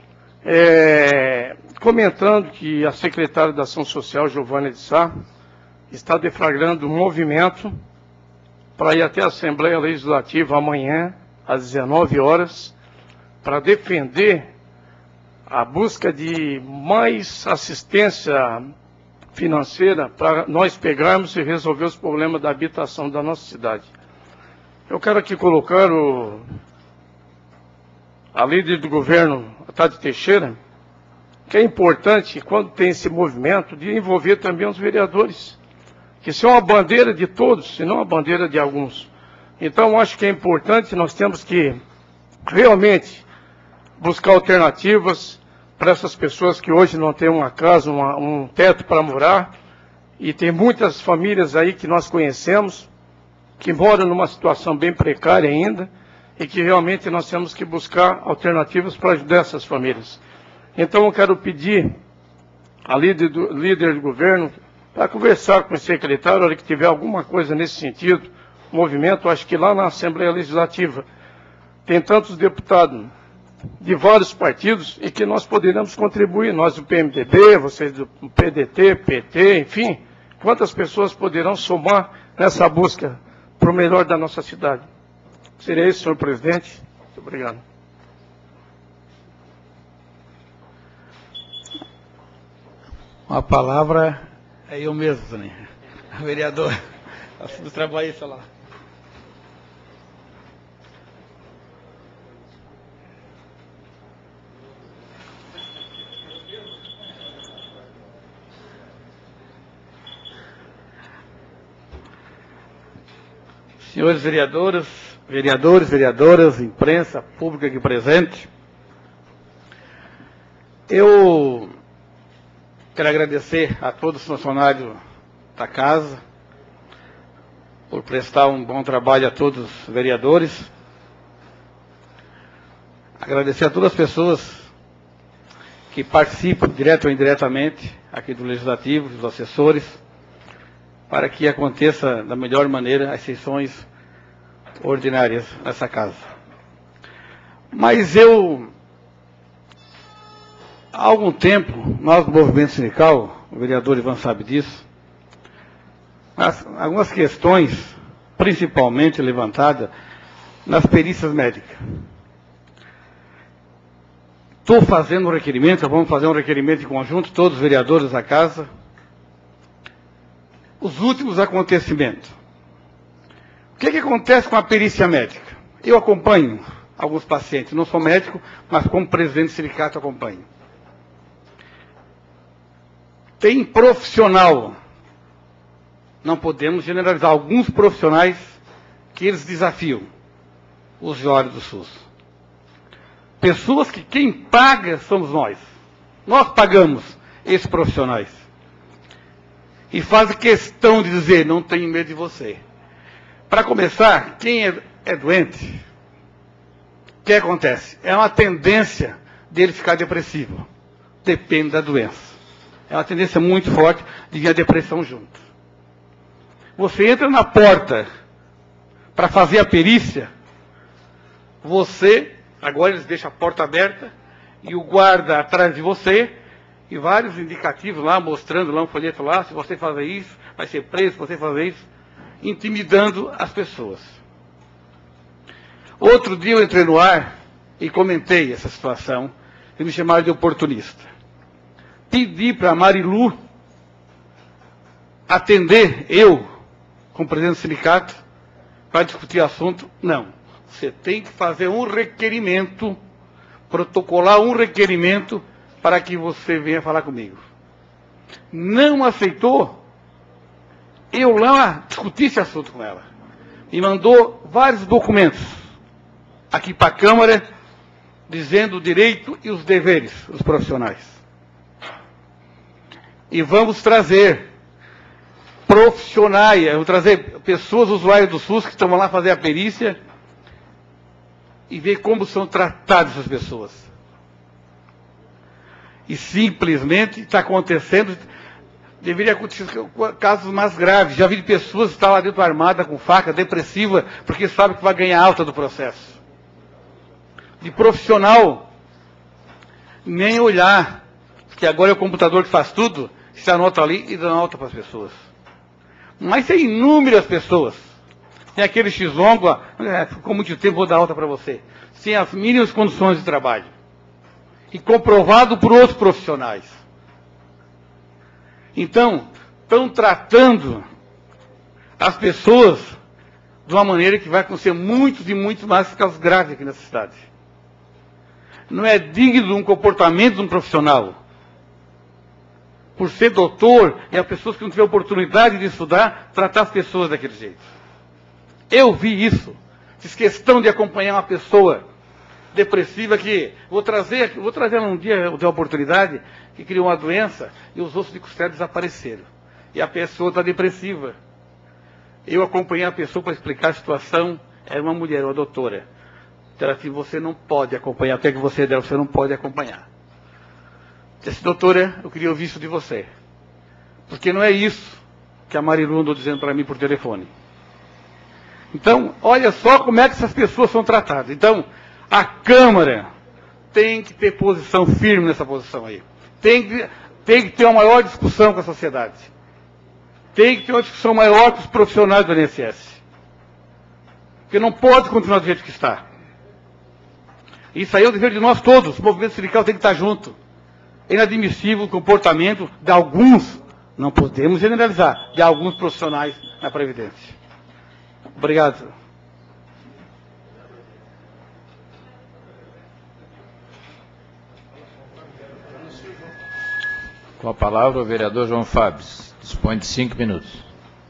comentando que a secretária da Ação Social, Giovana de Sá, está deflagrando um movimento para ir até a Assembleia Legislativa amanhã, às 19 horas, para defender a busca de mais assistência financeira para nós pegarmos e resolver os problemas da habitação da nossa cidade. Eu quero aqui colocar a líder do governo, a Tati Teixeira, que é importante, quando tem esse movimento, de envolver também os vereadores, que são a bandeira de todos, e não a bandeira de alguns. Então, acho que é importante, nós temos que realmente buscar alternativas para essas pessoas que hoje não têm uma casa, um teto para morar, e tem muitas famílias aí que nós conhecemos, que moram numa situação bem precária ainda, e que realmente nós temos que buscar alternativas para ajudar essas famílias. Então eu quero pedir a líder do governo para conversar com o secretário, na hora que tiver alguma coisa nesse sentido, movimento, acho que lá na Assembleia Legislativa tem tantos deputados de vários partidos e que nós poderemos contribuir, nós do PMDB, vocês do PDT, PT, enfim, quantas pessoas poderão somar nessa busca para o melhor da nossa cidade. Seria isso, senhor presidente. Muito obrigado. A palavra é eu mesmo, Tony. Vereador, do trabalhista lá. Senhores vereadoras, imprensa pública aqui presente, eu quero agradecer a todos os funcionários da casa por prestar um bom trabalho a todos os vereadores. Agradecer a todas as pessoas que participam, direto ou indiretamente, aqui do Legislativo, os assessores, para que aconteça da melhor maneira as sessões ordinárias nessa casa. Mas há algum tempo, nós do movimento sindical, o vereador Ivan sabe disso, algumas questões, principalmente levantadas nas perícias médicas. Estou fazendo um requerimento, vamos fazer um requerimento em conjunto, todos os vereadores da casa. Os últimos acontecimentos. O que acontece com a perícia médica? Eu acompanho alguns pacientes, não sou médico, mas como presidente do sindicato acompanho. Tem profissional, não podemos generalizar, alguns profissionais que eles desafiam os usuários do SUS. Pessoas que quem paga somos nós. Nós pagamos esses profissionais. E fazem questão de dizer, não tenho medo de você. Para começar, quem é doente, o que acontece? É uma tendência dele ficar depressivo. Depende da doença. É uma tendência muito forte de vir a depressão junto. Você entra na porta para fazer a perícia, agora eles deixam a porta aberta e o guarda atrás de você e vários indicativos lá, mostrando lá um folheto lá, se você fazer isso, vai ser preso, se você fazer isso, intimidando as pessoas. Outro dia eu entrei no ar e comentei essa situação e me chamaram de oportunista. Pedi para a Marilu atender eu, como presidente do sindicato, para discutir o assunto. Não. Você tem que fazer um requerimento, protocolar um requerimento para que você venha falar comigo. Não aceitou, eu lá discuti esse assunto com ela. Me mandou vários documentos aqui para a Câmara, dizendo o direito e os deveres dos profissionais. E vamos trazer profissionais, vamos trazer pessoas usuárias do SUS que estão lá fazer a perícia e ver como são tratadas essas pessoas. E simplesmente está acontecendo, deveria acontecer casos mais graves. Já vi de pessoas que estão lá dentro armada com faca, depressiva, porque sabe que vai ganhar alta do processo. De profissional, nem olhar, porque agora é o computador que faz tudo, se anota ali e dá nota para as pessoas. Mas tem inúmeras pessoas. Tem aquele X-longo, com muito tempo vou dar alta para você. Sem as mínimas condições de trabalho. E comprovado por outros profissionais. Então, estão tratando as pessoas de uma maneira que vai acontecer muitos e muitos mais casos graves aqui nessa cidade. Não é digno de um comportamento de um profissional. Por ser doutor, e as pessoas que não tiveram oportunidade de estudar, tratar as pessoas daquele jeito. Eu vi isso. Fiz questão de acompanhar uma pessoa depressiva que vou trazer um dia, eu dei a oportunidade, que criou uma doença e os ossos de costela desapareceram. E a pessoa está depressiva. Eu acompanhei a pessoa para explicar a situação, era uma mulher, uma doutora. Então ela disse, você não pode acompanhar, até que você der, você não pode acompanhar. Disse, doutora, eu queria ouvir isso de você. Porque não é isso que a Marilu andou dizendo para mim por telefone. Então, olha só como é que essas pessoas são tratadas. Então, a Câmara tem que ter posição firme nessa posição aí. Tem que ter uma maior discussão com a sociedade. Tem que ter uma discussão maior com os profissionais do INSS. Porque não pode continuar do jeito que está. Isso aí é o dever de nós todos. O movimento sindical tem que estar junto. É inadmissível o comportamento de alguns, não podemos generalizar, de alguns profissionais na Previdência. Obrigado. Com a palavra o vereador João Fábio. Dispõe de 5 minutos.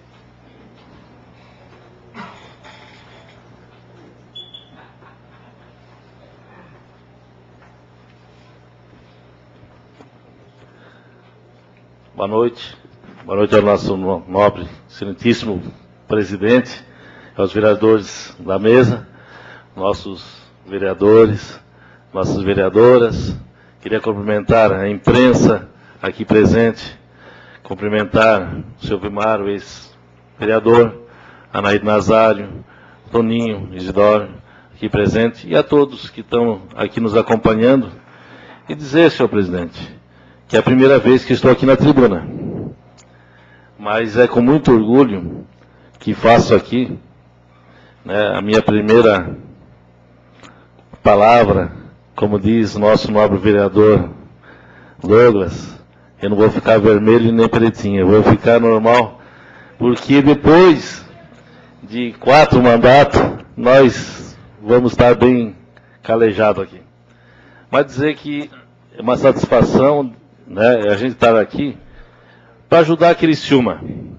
Boa noite ao nosso nobre, excelentíssimo presidente, aos vereadores da mesa, nossos vereadores, nossas vereadoras. Queria cumprimentar a imprensa aqui presente, cumprimentar o senhor Vimar, o ex-vereador, Anaíde Nazário, Toninho, Isidoro, aqui presente, e a todos que estão aqui nos acompanhando, e dizer, senhor presidente, que é a primeira vez que estou aqui na tribuna. Mas é com muito orgulho que faço aqui, né, a minha primeira palavra, como diz nosso nobre vereador Douglas, eu não vou ficar vermelho nem pretinho, eu vou ficar normal, porque depois de 4 mandatos, nós vamos estar bem calejados aqui. Mas dizer que é uma satisfação, né, a gente estar aqui para ajudar a Criciúma.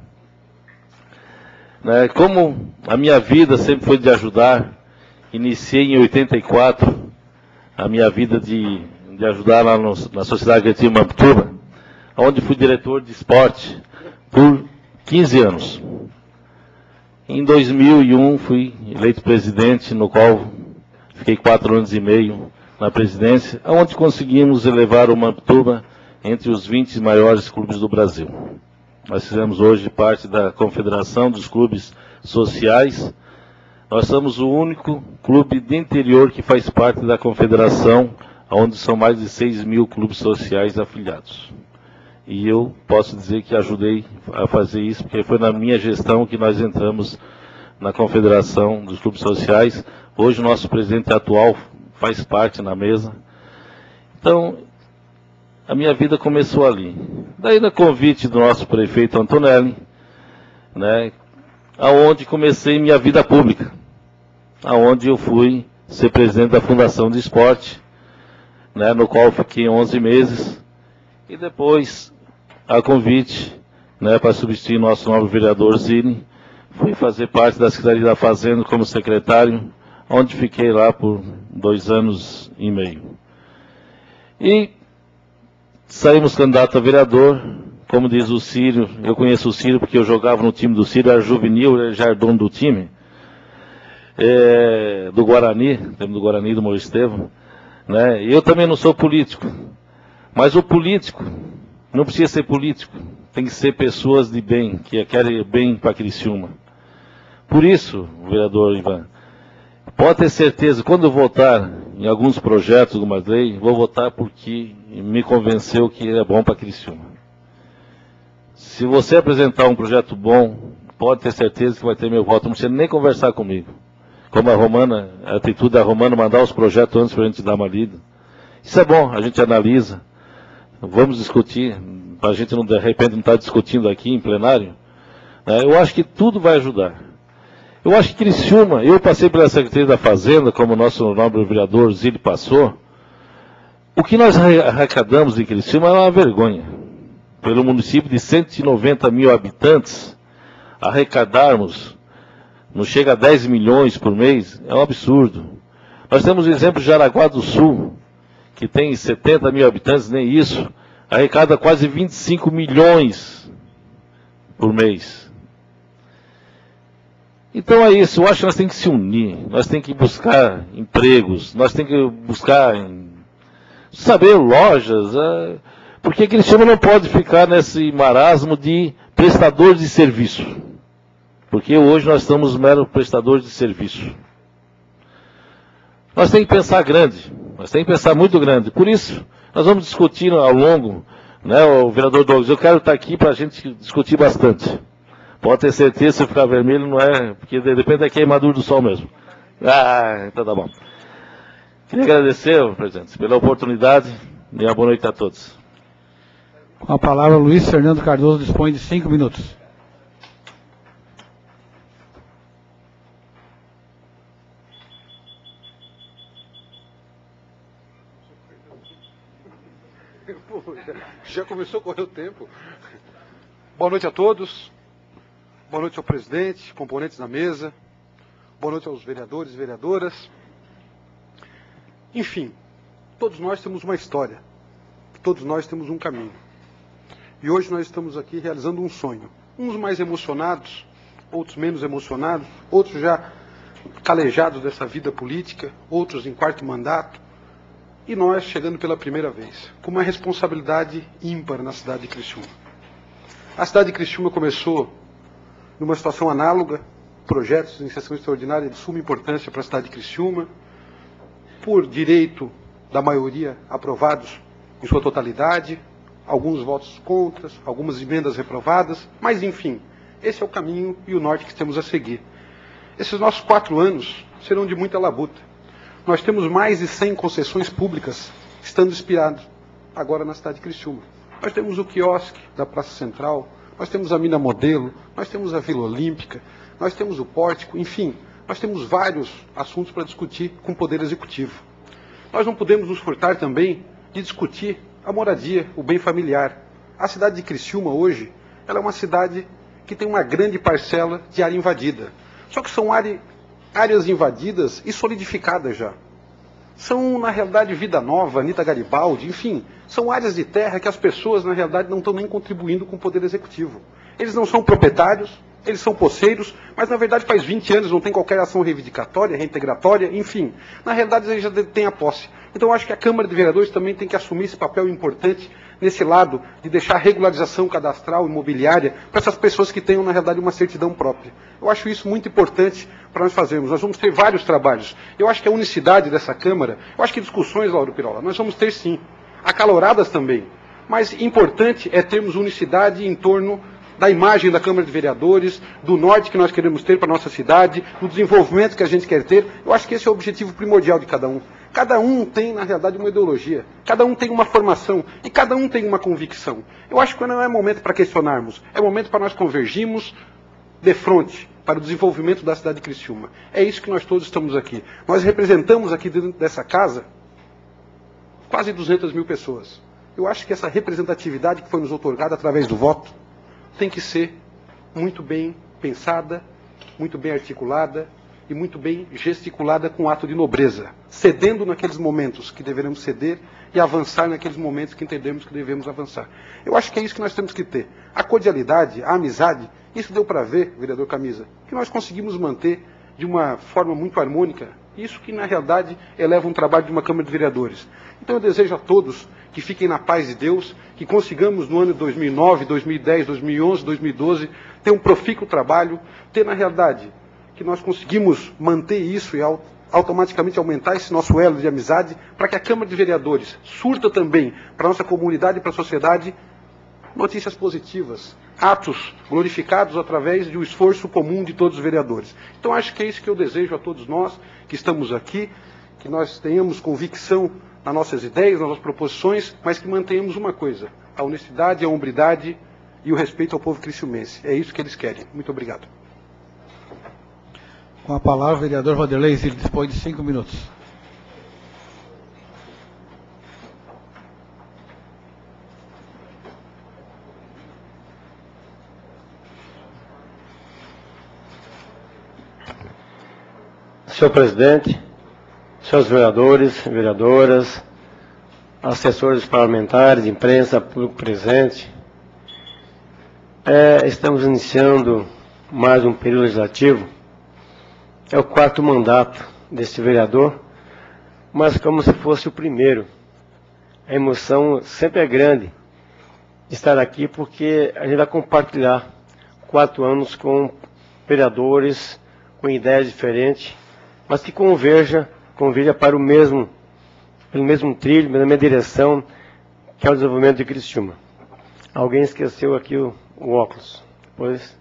Né, como a minha vida sempre foi de ajudar, iniciei em 84 a minha vida de ajudar lá na Sociedade Recreativa Mampituba, onde fui diretor de esporte por 15 anos. Em 2001 fui eleito presidente, no qual fiquei 4 anos e meio na presidência, onde conseguimos elevar o Mampituba entre os 20 maiores clubes do Brasil. Nós fizemos hoje parte da Confederação dos Clubes Sociais. Nós somos o único clube de interior que faz parte da Confederação, onde são mais de 6 mil clubes sociais afiliados. E eu posso dizer que ajudei a fazer isso, porque foi na minha gestão que nós entramos na Confederação dos Clubes Sociais. Hoje o nosso presidente atual faz parte na mesa. Então, a minha vida começou ali. Daí, no convite do nosso prefeito Antonelli, né, aonde comecei minha vida pública, aonde eu fui ser presidente da Fundação de Esporte, né, no qual fiquei 11 meses, e depois, a convite, né, para substituir nosso novo vereador Zini, fui fazer parte da Secretaria da Fazenda como secretário, onde fiquei lá por 2 anos e meio. E saímos candidato a vereador, como diz o Círio, eu conheço o Círio porque eu jogava no time do Círio, era juvenil, ele já era dono do time, do Guarani, do Guarani do Moura Estevam, né? Eu também não sou político, mas o político não precisa ser político, tem que ser pessoas de bem, que querem bem para Criciúma. Por isso, vereador Ivan, pode ter certeza, quando eu votar em alguns projetos, algumas leis, vou votar porque me convenceu que é bom para Criciúma. Se você apresentar um projeto bom, pode ter certeza que vai ter meu voto, não precisa nem conversar comigo. Como a atitude da Romana, mandar os projetos antes para a gente dar uma lida. Isso é bom, a gente analisa, vamos discutir, para a gente não, de repente não estar discutindo aqui em plenário. Né? Eu acho que tudo vai ajudar. Eu acho que Criciúma, eu passei pela Secretaria da Fazenda, como o nosso nobre vereador Zílio passou, o que nós arrecadamos em Criciúma é uma vergonha. Pelo município de 190 mil habitantes, arrecadarmos, não chega a 10 milhões por mês, é um absurdo. Nós temos o exemplo de Jaraguá do Sul, que tem 70 mil habitantes, nem isso, arrecada quase 25 milhões por mês. Então é isso, eu acho que nós temos que se unir, nós temos que buscar empregos, nós temos que buscar saber lojas, porque Criciúma não pode ficar nesse marasmo de prestadores de serviço. Porque hoje nós estamos meros prestadores de serviço. Nós temos que pensar grande, nós temos que pensar muito grande. Por isso, nós vamos discutir ao longo, né, o vereador Douglas, eu quero estar aqui para a gente discutir bastante. Pode ter certeza, se ficar vermelho não é, porque depende da queimadura do sol mesmo. Então tá bom. Queria agradecer, presidente, pela oportunidade e uma boa noite a todos. Com a palavra, Luiz Fernando Cardoso dispõe de 5 minutos. Já começou a correr o tempo. Boa noite a todos. Boa noite ao presidente, componentes da mesa. Boa noite aos vereadores e vereadoras. Enfim, todos nós temos uma história. Todos nós temos um caminho. E hoje nós estamos aqui realizando um sonho. Uns mais emocionados, outros menos emocionados, outros já calejados dessa vida política, outros em 4º mandato. E nós chegando pela primeira vez, com uma responsabilidade ímpar na cidade de Criciúma. A cidade de Criciúma começou numa situação análoga projetos em sessão extraordinária de suma importância para a cidade de Criciúma, por direito da maioria aprovados em sua totalidade, alguns votos contra, algumas emendas reprovadas, mas enfim, esse é o caminho e o norte que temos a seguir. Esses nossos 4 anos serão de muita labuta. Nós temos mais de 100 concessões públicas estando expiradas agora na cidade de Criciúma. Nós temos o quiosque da Praça Central, nós temos a Mina Modelo, nós temos a Vila Olímpica, nós temos o Pórtico, enfim, nós temos vários assuntos para discutir com o Poder Executivo. Nós não podemos nos furtar também de discutir a moradia, o bem familiar. A cidade de Criciúma hoje, ela é uma cidade que tem uma grande parcela de área invadida. Só que são áreas invadidas e solidificadas já. São, na realidade, Vida Nova, Anita Garibaldi, enfim, são áreas de terra que as pessoas, na realidade, não estão nem contribuindo com o Poder Executivo. Eles não são proprietários, eles são posseiros, mas, na verdade, faz 20 anos não tem qualquer ação reivindicatória, reintegratória, enfim. Na realidade, eles já têm a posse. Então, eu acho que a Câmara de Vereadores também tem que assumir esse papel importante nesse lado de deixar regularização cadastral, imobiliária, para essas pessoas que tenham, na realidade, uma certidão própria. Eu acho isso muito importante para nós fazermos. Nós vamos ter vários trabalhos. Eu acho que a unicidade dessa Câmara, eu acho que discussões, Lauro Pirola, nós vamos ter sim, acaloradas também. Mas importante é termos unicidade em torno da imagem da Câmara de Vereadores, do norte que nós queremos ter para a nossa cidade, do desenvolvimento que a gente quer ter. Eu acho que esse é o objetivo primordial de cada um. Cada um tem, na realidade, uma ideologia, cada um tem uma formação e cada um tem uma convicção. Eu acho que não é momento para questionarmos, é momento para nós convergirmos de frente para o desenvolvimento da cidade de Criciúma. É isso que nós todos estamos aqui. Nós representamos aqui dentro dessa casa quase 200 mil pessoas. Eu acho que essa representatividade que foi nos outorgada através do voto tem que ser muito bem pensada, muito bem articulada e muito bem gesticulada com ato de nobreza, cedendo naqueles momentos que devemos ceder e avançar naqueles momentos que entendemos que devemos avançar. Eu acho que é isso que nós temos que ter. A cordialidade, a amizade, isso deu para ver, vereador Camisa, que nós conseguimos manter de uma forma muito harmônica, isso que na realidade eleva um trabalho de uma Câmara de Vereadores. Então eu desejo a todos que fiquem na paz de Deus, que consigamos no ano de 2009, 2010, 2011, 2012, ter um profícuo trabalho, ter na realidade que nós conseguimos manter isso e automaticamente aumentar esse nosso elo de amizade, para que a Câmara de Vereadores surta também para a nossa comunidade e para a sociedade notícias positivas, atos glorificados através de um esforço comum de todos os vereadores. Então acho que é isso que eu desejo a todos nós que estamos aqui, que nós tenhamos convicção nas nossas ideias, nas nossas proposições, mas que mantenhamos uma coisa, a honestidade, a hombridade e o respeito ao povo criciumense. É isso que eles querem. Muito obrigado. Com a palavra, o vereador Vanderlei, ele dispõe de 5 minutos. Senhor presidente, senhores vereadores, vereadoras, assessores parlamentares, imprensa, público presente, estamos iniciando mais um período legislativo. É o 4º mandato deste vereador, mas como se fosse o primeiro. A emoção sempre é grande de estar aqui, porque a gente vai compartilhar 4 anos com vereadores, com ideias diferentes, mas que converja para pelo mesmo trilho, pela mesma direção, que é o desenvolvimento de Criciúma. Alguém esqueceu aqui o óculos. Depois...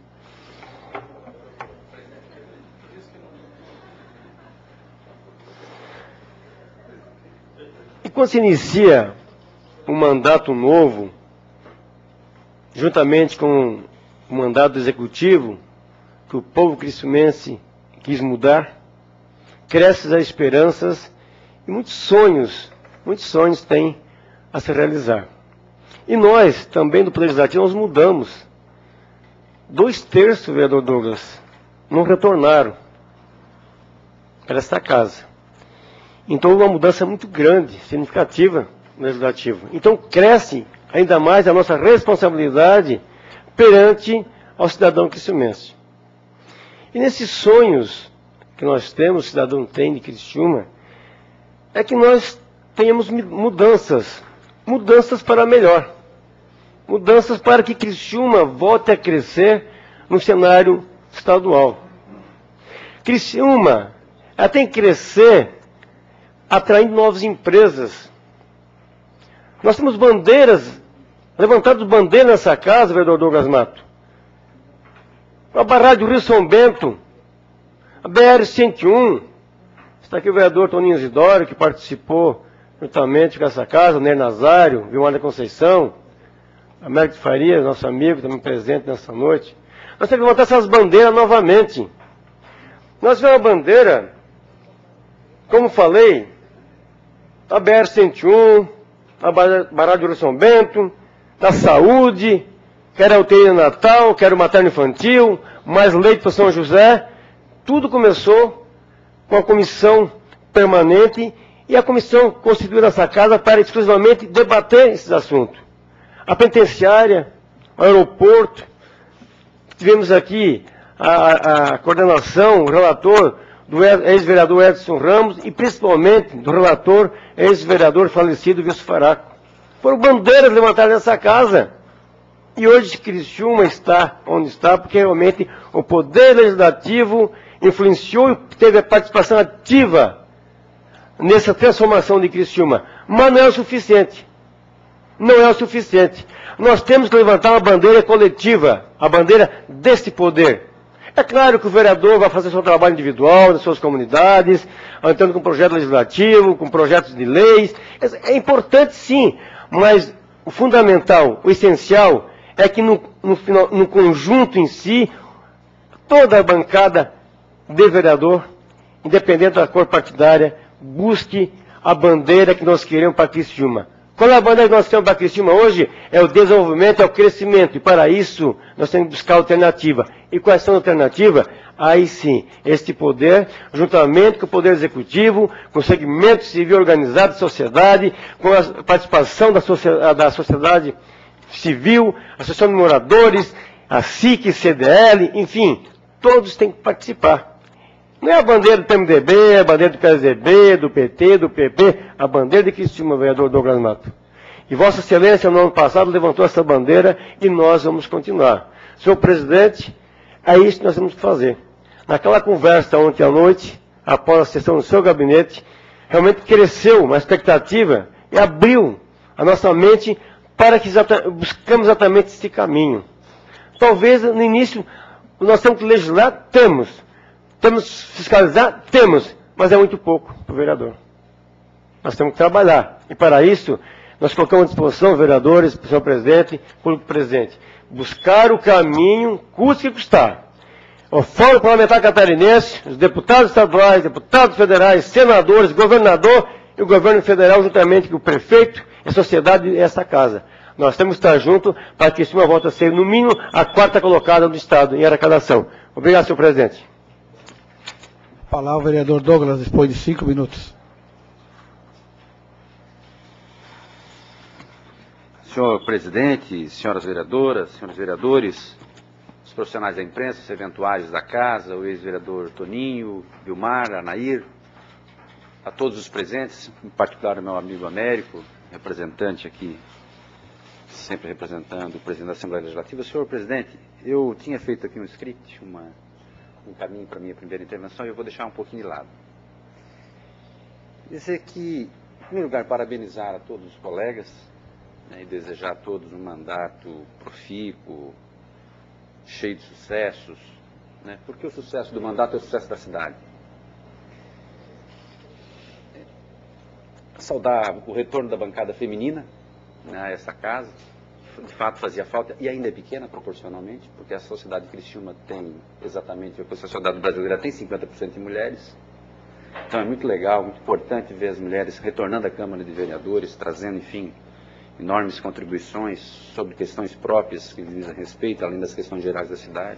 E quando se inicia um mandato novo, juntamente com o mandato executivo, que o povo criciumense quis mudar, crescem as esperanças e muitos sonhos têm a se realizar. E nós, também do Poder Legislativo, nós mudamos. 2/3, vereador Douglas, não retornaram para esta casa. Então, houve uma mudança muito grande, significativa no Legislativo. Então, cresce ainda mais a nossa responsabilidade perante ao cidadão criciumense. E nesses sonhos que nós temos, o cidadão tem de Criciúma, é que nós tenhamos mudanças para melhor. Mudanças para que Criciúma volte a crescer no cenário estadual. Criciúma, ela tem que crescer atraindo novas empresas. Nós temos bandeiras, levantadas bandeiras nessa casa, vereador Douglas Mato. A barragem do Rio São Bento, a BR-101, está aqui o vereador Toninho Isidoro, que participou juntamente com essa casa, o Ney Nazário, Vilmar da Conceição, Américo de Faria, nosso amigo, também presente nessa noite. Nós temos que levantar essas bandeiras novamente. Nós tivemos uma bandeira, como falei, a BR-101, a barragem do Rio São Bento, da saúde, quero a UTI Natal, quero materno infantil, mais leite para São José. Tudo começou com a comissão permanente e a comissão constituiu nessa casa para exclusivamente debater esses assuntos. A penitenciária, o aeroporto, tivemos aqui a coordenação, o relator do ex-vereador Edson Ramos e principalmente do relator ex-vereador falecido Wilson Faraco. Foram bandeiras levantadas nessa casa. E hoje Criciúma está onde está, porque realmente o poder legislativo influenciou e teve a participação ativa nessa transformação de Criciúma. Mas não é o suficiente. Não é o suficiente. Nós temos que levantar uma bandeira coletiva, a bandeira desse poder. É claro que o vereador vai fazer seu trabalho individual nas suas comunidades, entrando com projeto legislativo, com projetos de leis. É importante sim, mas o fundamental, o essencial, é que no conjunto em si, toda a bancada de vereador, independente da cor partidária, busque a bandeira que nós queremos para Criciúma. Qual é a bandeira que nós temos para Criciúma hoje? É o desenvolvimento, é o crescimento. E para isso, nós temos que buscar alternativa. E quais são as alternativas? Aí sim, este poder, juntamente com o poder executivo, com o segmento civil organizado da sociedade, com a participação da sociedade civil, a Associação de Moradores, a SIC, CDL, enfim, todos têm que participar. Não é a bandeira do PMDB, é a bandeira do PSDB, do PT, do PP, a bandeira de Criciúma, vereador Douglas Mato. E Vossa Excelência, no ano passado, levantou essa bandeira e nós vamos continuar. Senhor presidente, é isso que nós temos que fazer. Naquela conversa ontem à noite, após a sessão do seu gabinete, realmente cresceu uma expectativa e abriu a nossa mente para que buscamos exatamente esse caminho. Talvez no início nós temos que legislar, temos que fiscalizar, temos, mas é muito pouco para o vereador. Nós temos que trabalhar. E para isso, nós colocamos à disposição, vereadores, senhor presidente, público presente, buscar o caminho, custe que custar. O Fórum Parlamentar Catarinense, os deputados estaduais, deputados federais, senadores, governador e o governo federal, juntamente com o prefeito e a sociedade e essa casa. Nós temos que estar juntos para que Criciúma volte a ser, no mínimo, a quarta colocada do Estado em arrecadação. Obrigado, senhor presidente. A palavra o vereador Douglas, depois de 5 minutos. Senhor presidente, senhoras vereadoras, senhores vereadores, os profissionais da imprensa, os eventuários da casa, o ex-vereador Toninho, Vilmar, Anair, a todos os presentes, em particular o meu amigo Américo, representante aqui, sempre representando o presidente da Assembleia Legislativa. Senhor presidente, eu tinha feito aqui um script, um caminho para a minha primeira intervenção, e eu vou deixar um pouquinho de lado. Dizer que, em primeiro lugar, parabenizar a todos os colegas, né, e desejar a todos um mandato profícuo, cheio de sucessos, né, porque o sucesso do mandato é o sucesso da cidade. Saudar o retorno da bancada feminina, né, a essa casa, de fato fazia falta, e ainda é pequena proporcionalmente, porque a sociedade de Criciúma tem exatamente, a sociedade brasileira tem 50% de mulheres, então é muito legal, muito importante ver as mulheres retornando à Câmara de Vereadores, trazendo, enfim, enormes contribuições sobre questões próprias que dizem respeito, além das questões gerais da cidade.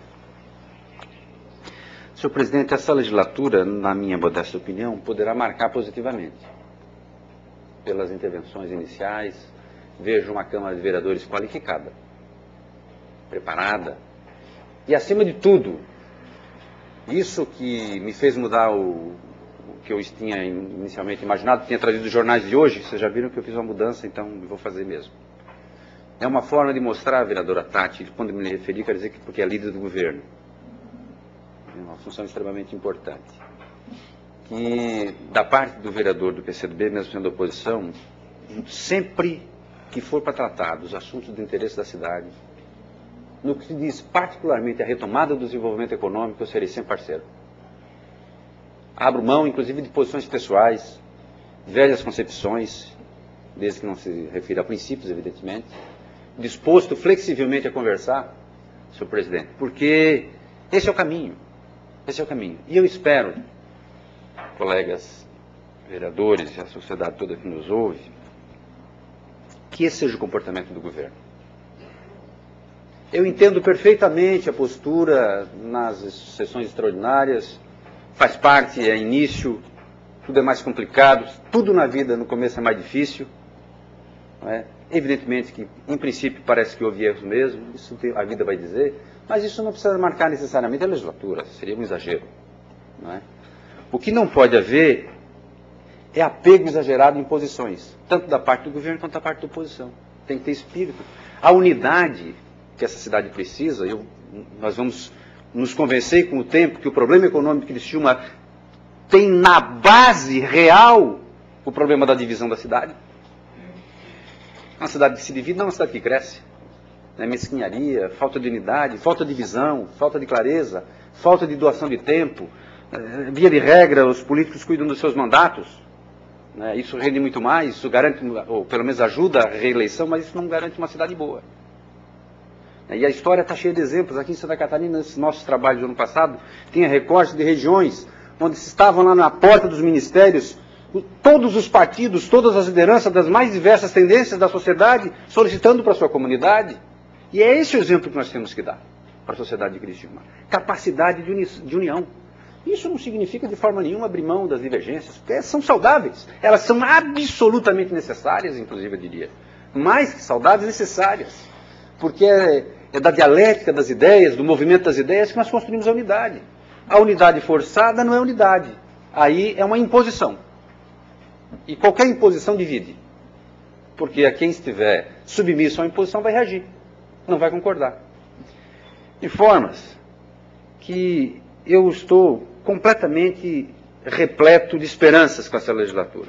Senhor presidente, essa legislatura, na minha modesta opinião, poderá marcar positivamente, pelas intervenções iniciais. Vejo uma Câmara de Vereadores qualificada, preparada, e acima de tudo, isso que me fez mudar o que eu tinha inicialmente imaginado, tinha trazido os jornais de hoje, vocês já viram que eu fiz uma mudança, então eu vou fazer mesmo. É uma forma de mostrar, vereadora Tati, quando me referi, quero dizer que porque é líder do governo. É uma uma função extremamente importante. Que, da parte do vereador do PCdoB, mesmo sendo oposição, sempre que for para tratar dos assuntos de interesse da cidade, no que diz particularmente a retomada do desenvolvimento econômico, eu serei sempre parceiro. Abro mão, inclusive, de posições pessoais, velhas concepções, desde que não se refira a princípios, evidentemente, disposto flexivelmente a conversar, senhor presidente, porque esse é o caminho. Esse é o caminho. E eu espero, colegas vereadores e a sociedade toda que nos ouve, que esse seja o comportamento do governo. Eu entendo perfeitamente a postura nas sessões extraordinárias, faz parte, é início, tudo é mais complicado, tudo na vida no começo é mais difícil. Não é? Evidentemente que, em princípio, parece que houve erros mesmo, isso a vida vai dizer, mas isso não precisa marcar necessariamente a legislatura, seria um exagero. Não é? O que não pode haver é apego exagerado em posições, tanto da parte do governo quanto da parte da oposição. Tem que ter espírito. A unidade que essa cidade precisa, nós vamos nos convencer com o tempo que o problema econômico de Criciúma tem na base real o problema da divisão da cidade. Uma cidade que se divide não é uma cidade que cresce. É mesquinharia, falta de unidade, falta de visão, falta de clareza, falta de doação de tempo. Via de regra, os políticos cuidam dos seus mandatos. Isso rende muito mais, isso garante, ou pelo menos ajuda a reeleição, mas isso não garante uma cidade boa. E a história está cheia de exemplos. Aqui em Santa Catarina, nesses nossos trabalhos do ano passado, tinha recorte de regiões onde estavam lá na porta dos ministérios todos os partidos, todas as lideranças das mais diversas tendências da sociedade solicitando para a sua comunidade. E é esse o exemplo que nós temos que dar para a sociedade de Criciúma. Capacidade de união. Isso não significa de forma nenhuma abrir mão das divergências, porque são saudáveis. Elas são absolutamente necessárias, inclusive, eu diria. Mais que saudáveis, necessárias. Porque é da dialética das ideias, do movimento das ideias, que nós construímos a unidade. A unidade forçada não é unidade. Aí é uma imposição. E qualquer imposição divide. Porque a quem estiver submisso à imposição vai reagir. Não vai concordar. De formas que eu estou completamente repleto de esperanças com essa legislatura.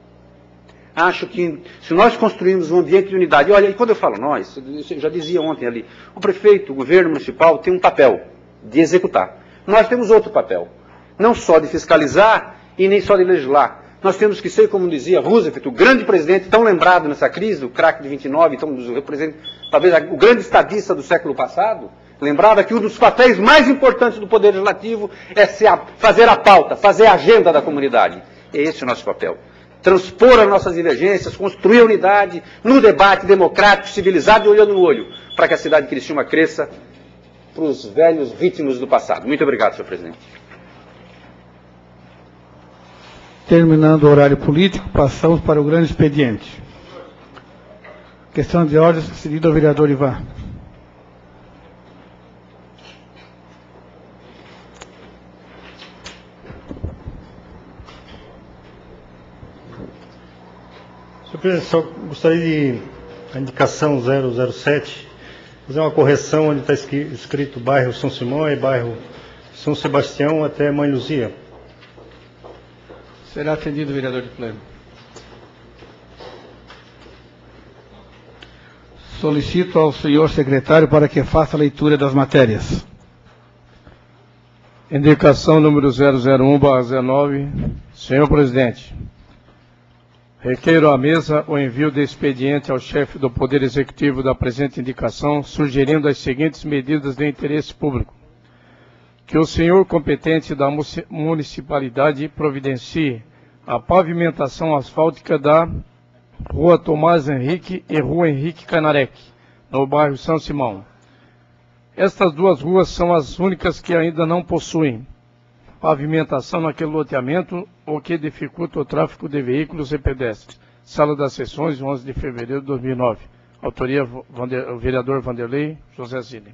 Acho que se nós construirmos um ambiente de unidade, olha, e quando eu falo nós, eu já dizia ontem ali, o prefeito, o governo municipal tem um papel de executar. Nós temos outro papel, não só de fiscalizar e nem só de legislar. Nós temos que ser, como dizia Roosevelt, o grande presidente, tão lembrado nessa crise, o craque de 29, então representa talvez o grande estadista do século passado, lembrava que um dos papéis mais importantes do Poder Legislativo é fazer a pauta, fazer a agenda da comunidade. É esse o nosso papel. Transpor as nossas divergências, construir a unidade no debate democrático, civilizado e olhando no olho, para que a cidade de Criciúma cresça para os velhos ritmos do passado. Muito obrigado, senhor presidente. Terminando o horário político, passamos para o grande expediente. Questão de ordem, seguida ao vereador Ivan. Senhor presidente, só gostaria de, a indicação 007, fazer uma correção onde está escrito bairro São Simão e bairro São Sebastião até Mãe Luzia. Será atendido, vereador de pleno. Solicito ao senhor secretário para que faça a leitura das matérias. Indicação número 001/19. Senhor presidente, requeiro à mesa o envio de expediente ao chefe do Poder Executivo da presente indicação, sugerindo as seguintes medidas de interesse público. Que o senhor competente da municipalidade providencie a pavimentação asfáltica da Rua Tomás Henrique e Rua Henrique Canarec, no bairro São Simão. Estas duas ruas são as únicas que ainda não possuem pavimentação naquele loteamento, o que dificulta o tráfego de veículos e pedestres. Sala das Sessões, 11 de fevereiro de 2009. Autoria, o vereador Vanderlei José Zilli.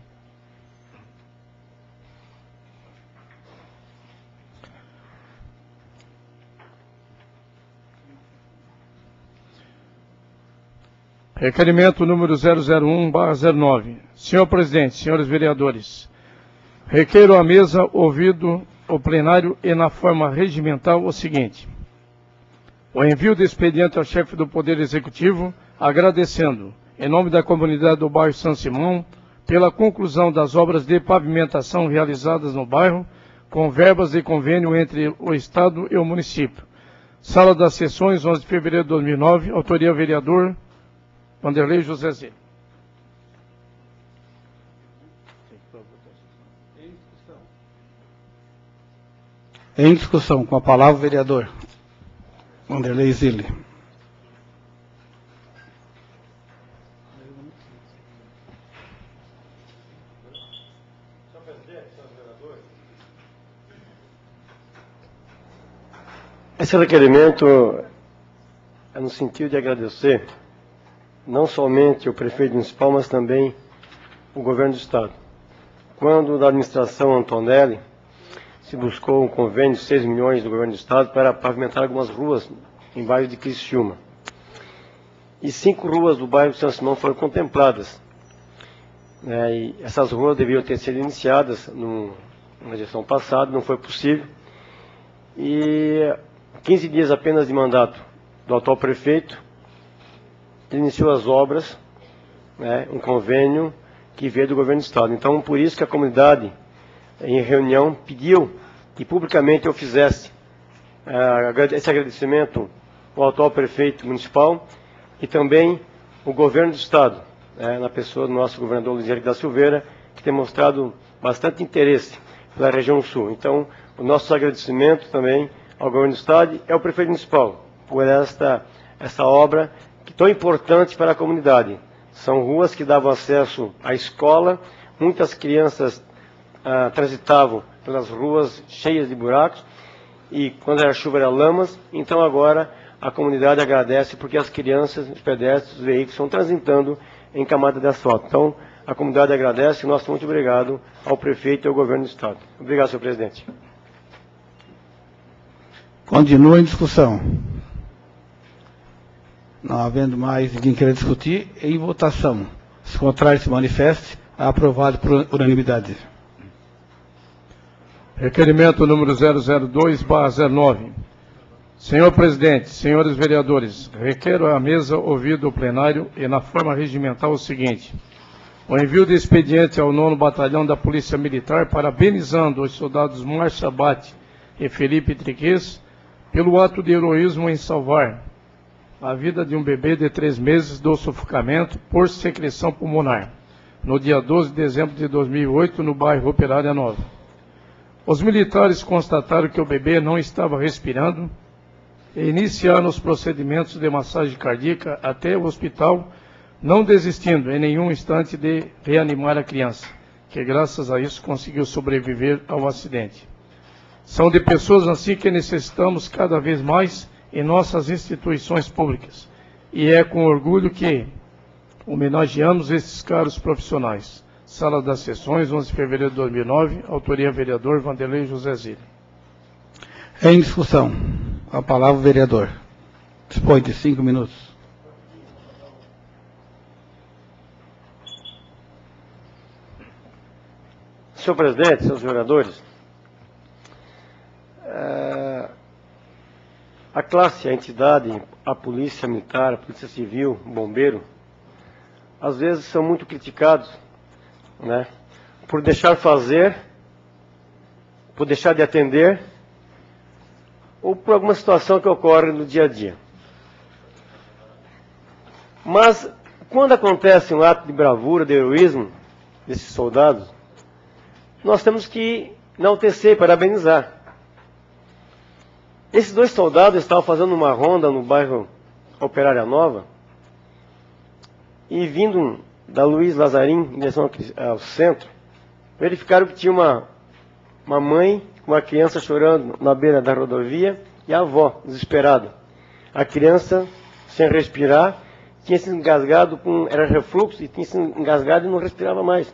Requerimento número 001/09. Senhor presidente, senhores vereadores, Requeiro à mesa, ouvido o plenário e na forma regimental, o seguinte: o envio do expediente ao chefe do Poder Executivo, agradecendo, em nome da comunidade do bairro São Simão, pela conclusão das obras de pavimentação realizadas no bairro, com verbas de convênio entre o Estado e o município. Sala das Sessões, 11 de fevereiro de 2009, autoria vereador Vanderlei José Zilli. Em discussão, com a palavra o vereador Vanderlei Zilli. Esse requerimento é no sentido de agradecer não somente o prefeito municipal, mas também o governo do Estado. Quando, da administração Antonelli, se buscou um convênio de 6 milhões do governo do Estado para pavimentar algumas ruas em bairro de Criciúma. E 5 ruas do bairro de São Simão foram contempladas. E essas ruas deveriam ter sido iniciadas na gestão passada, não foi possível. E 15 dias apenas de mandato do atual prefeito, iniciou as obras, um convênio que veio do governo do Estado. Então, por isso que a comunidade, em reunião, pediu que publicamente eu fizesse esse agradecimento ao atual prefeito municipal e também o governo do Estado, na pessoa do nosso governador Luiz Henrique da Silveira, que tem mostrado bastante interesse pela região sul. Então, o nosso agradecimento também ao governo do Estado e ao prefeito municipal por essa obra que é tão importante para a comunidade. São ruas que davam acesso à escola, muitas crianças transitavam pelas ruas cheias de buracos e quando era chuva era lamas. Então agora a comunidade agradece porque as crianças, os pedestres, os veículos estão transitando em camada de asfalto. Então a comunidade agradece e nosso muito obrigado ao prefeito e ao governo do Estado. Obrigado, senhor presidente. Continua em discussão. Não havendo mais ninguém querer discutir, em votação. Se contrário se manifeste, aprovado por unanimidade. Requerimento número 002/09. Senhor presidente, senhores vereadores, requero à mesa, ouvido o plenário e na forma regimental o seguinte: o envio de expediente ao 9º Batalhão da Polícia Militar, parabenizando os soldados Márcio Abate e Felipe Triquês pelo ato de heroísmo em salvar a vida de um bebê de 3 meses do sufocamento por secreção pulmonar, no dia 12 de dezembro de 2008, no bairro Operária Nova. Os militares constataram que o bebê não estava respirando e iniciaram os procedimentos de massagem cardíaca até o hospital, não desistindo em nenhum instante de reanimar a criança, que graças a isso conseguiu sobreviver ao acidente. São de pessoas assim que necessitamos cada vez mais em nossas instituições públicas. E é com orgulho que homenageamos esses caros profissionais. Sala das Sessões, 11 de fevereiro de 2009, autoria vereador Vanderlei José Zilli. Em discussão. A palavra o vereador. Dispõe de 5 minutos. Senhor presidente, senhores vereadores, a classe, a entidade, a polícia militar, a polícia civil, o bombeiro, às vezes são muito criticados, por deixar fazer, por deixar de atender, ou por alguma situação que ocorre no dia a dia. Mas, quando acontece um ato de bravura, de heroísmo desses soldados, nós temos que enaltecer, parabenizar. Esses 2 soldados estavam fazendo uma ronda no bairro Operária Nova e vindo da Luiz Lazarim, em direção ao centro, verificaram que tinha uma mãe com uma criança chorando na beira da rodovia e a avó, desesperada. A criança, sem respirar, tinha se engasgado, era refluxo, e tinha se engasgado e não respirava mais.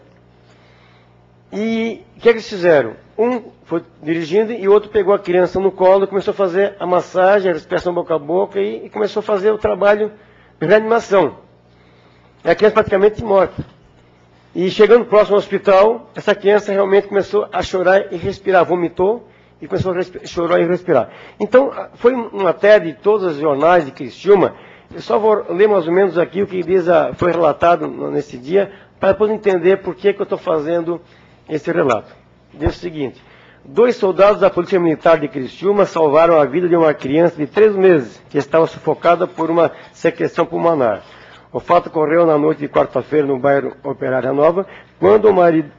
E o que eles fizeram? Um foi dirigindo e o outro pegou a criança no colo e começou a fazer a massagem, a respiração boca a boca e começou a fazer o trabalho de reanimação. E a criança praticamente morta. E chegando próximo ao hospital, essa criança realmente começou a chorar e respirar, vomitou e começou a chorar e respirar. Então, foi uma matéria de todos os jornais de Criciúma. Eu só vou ler mais ou menos aqui o que foi relatado nesse dia, para depois entender por que eu estou fazendo esse relato. Diz o seguinte: 2 soldados da Polícia Militar de Criciúma salvaram a vida de uma criança de 3 meses, que estava sufocada por uma secreção pulmonar. O fato ocorreu na noite de quarta-feira no bairro Operária Nova, quando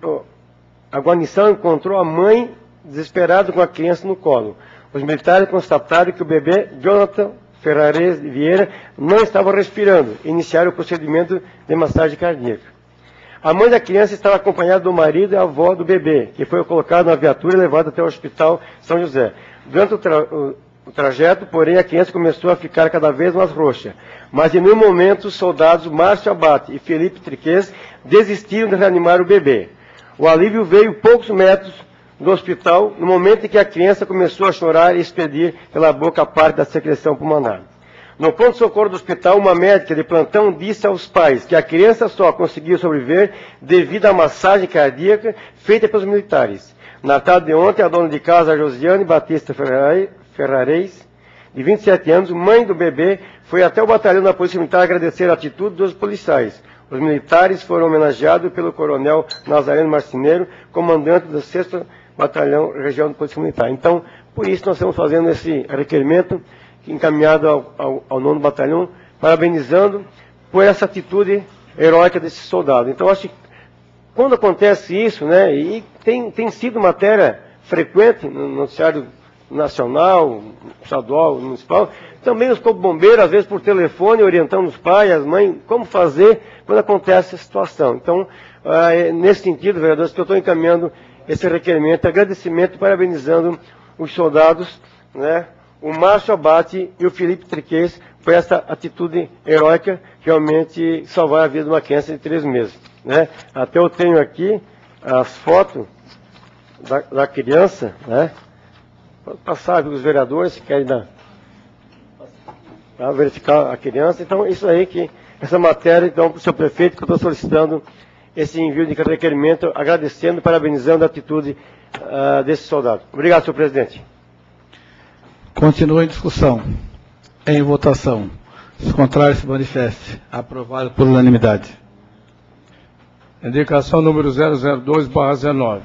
a guarnição encontrou a mãe desesperada com a criança no colo. Os militares constataram que o bebê Jonathan Ferrares de Vieira não estava respirando e iniciaram o procedimento de massagem cardíaca. A mãe da criança estava acompanhada do marido e a avó do bebê, que foi colocado na viatura e levado até o Hospital São José. Durante o trajeto, porém, a criança começou a ficar cada vez mais roxa. Mas, em nenhum momento, os soldados Márcio Abate e Felipe Triquez desistiram de reanimar o bebê. O alívio veio poucos metros do hospital, no momento em que a criança começou a chorar e expedir pela boca parte da secreção pulmonar. No pronto-socorro do hospital, uma médica de plantão disse aos pais que a criança só conseguiu sobreviver devido à massagem cardíaca feita pelos militares. Na tarde de ontem, a dona de casa, Josiane Batista Ferrares, de 27 anos, mãe do bebê, foi até o batalhão da Polícia Militar agradecer a atitude dos policiais. Os militares foram homenageados pelo coronel Nazareno Marceneiro, comandante do 6º Batalhão Região da Polícia Militar. Então, por isso nós estamos fazendo esse requerimento encaminhado ao 9º Batalhão, parabenizando por essa atitude heróica desse soldado. Então, acho que quando acontece isso, né, e tem sido matéria frequente no noticiário nacional, estadual, municipal, também os corpos bombeiros, às vezes por telefone, orientando os pais, as mães, como fazer quando acontece essa situação. Então, nesse sentido, vereadores, que eu estou encaminhando esse requerimento, agradecimento, parabenizando os soldados, né, o Márcio Abate e o Felipe Triquez, por essa atitude heróica, realmente salvar a vida de uma criança de 3 meses. Né? Até eu tenho aqui as fotos da criança, né? Pode passar para os vereadores, se querem verificar a criança. Então, isso aí, essa matéria, então, para o senhor prefeito, que eu estou solicitando esse envio de requerimento, agradecendo e parabenizando a atitude desse soldado. Obrigado, senhor presidente. Continua em discussão. Em votação. Se contrário, se manifeste. Aprovado por unanimidade. Indicação número 002/19.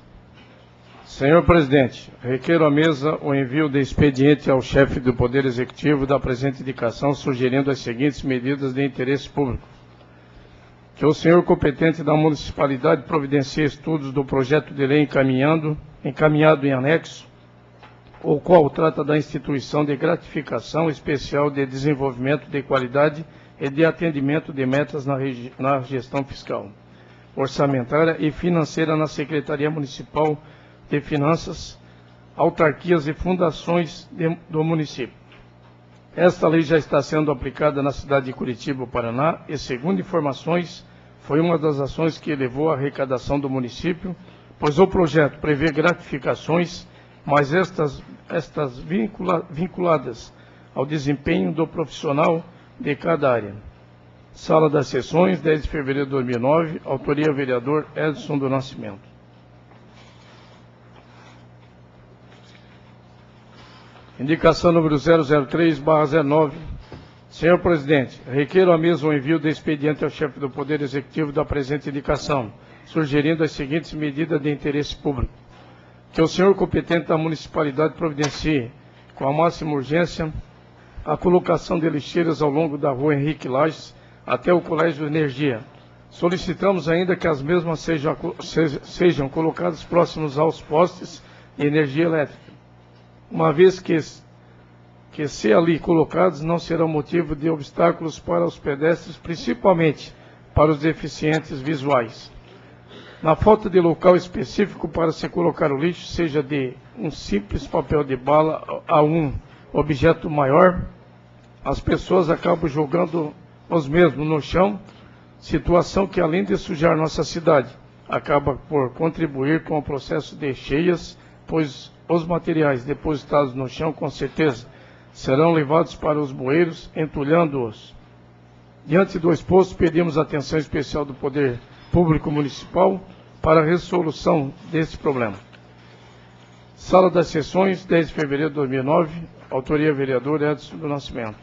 Senhor presidente, requeiro à mesa o envio de expediente ao chefe do Poder Executivo da presente indicação, sugerindo as seguintes medidas de interesse público. Que o senhor competente da municipalidade providencie estudos do projeto de lei encaminhado em anexo, o qual trata da instituição de gratificação especial de desenvolvimento de qualidade e de atendimento de metas na gestão fiscal, orçamentária e financeira na Secretaria Municipal de Finanças, autarquias e fundações do município. Esta lei já está sendo aplicada na cidade de Curitiba, Paraná, e, segundo informações, foi uma das ações que elevou a arrecadação do município, pois o projeto prevê gratificações, mas estas vinculadas ao desempenho do profissional de cada área. Sala das Sessões, 10 de fevereiro de 2009, autoria vereador Edson do Nascimento. Indicação número 003/09. Senhor presidente, requeiro à mesa o envio de expediente ao chefe do Poder Executivo da presente indicação, sugerindo as seguintes medidas de interesse público. Que o senhor competente da municipalidade providencie, com a máxima urgência, a colocação de lixeiras ao longo da rua Henrique Lages até o Colégio Energia. Solicitamos ainda que as mesmas sejam colocadas próximas aos postes de energia elétrica, uma vez que se ali colocados não serão motivo de obstáculos para os pedestres, principalmente para os deficientes visuais. Na falta de local específico para se colocar o lixo, seja de um simples papel de bala a um objeto maior, as pessoas acabam jogando os mesmos no chão, situação que, além de sujar nossa cidade, acaba por contribuir com o processo de cheias, pois os materiais depositados no chão, com certeza, serão levados para os bueiros, entulhando-os. Diante do exposto, pedimos atenção especial do Poder Público Municipal para a resolução deste problema. Sala das Sessões, 10 de fevereiro de 2009, autoria vereador Edson do Nascimento.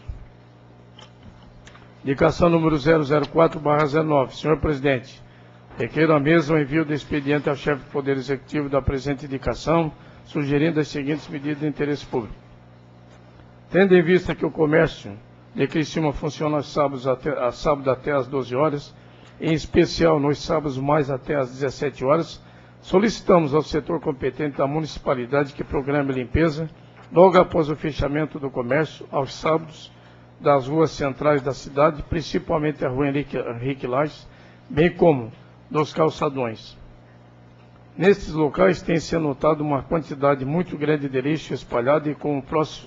Indicação número 004/09. Senhor Presidente, requeiro à mesa o envio do expediente ao chefe do Poder Executivo da presente indicação, sugerindo as seguintes medidas de interesse público. Tendo em vista que o comércio de Criciúma funciona aos sábados até às 12 horas, em especial nos sábados mais até às 17 horas, solicitamos ao setor competente da municipalidade que programe a limpeza, logo após o fechamento do comércio, aos sábados, das ruas centrais da cidade, principalmente a rua Henrique Lages, bem como dos calçadões. Nestes locais tem-se notado uma quantidade muito grande de lixo espalhado e como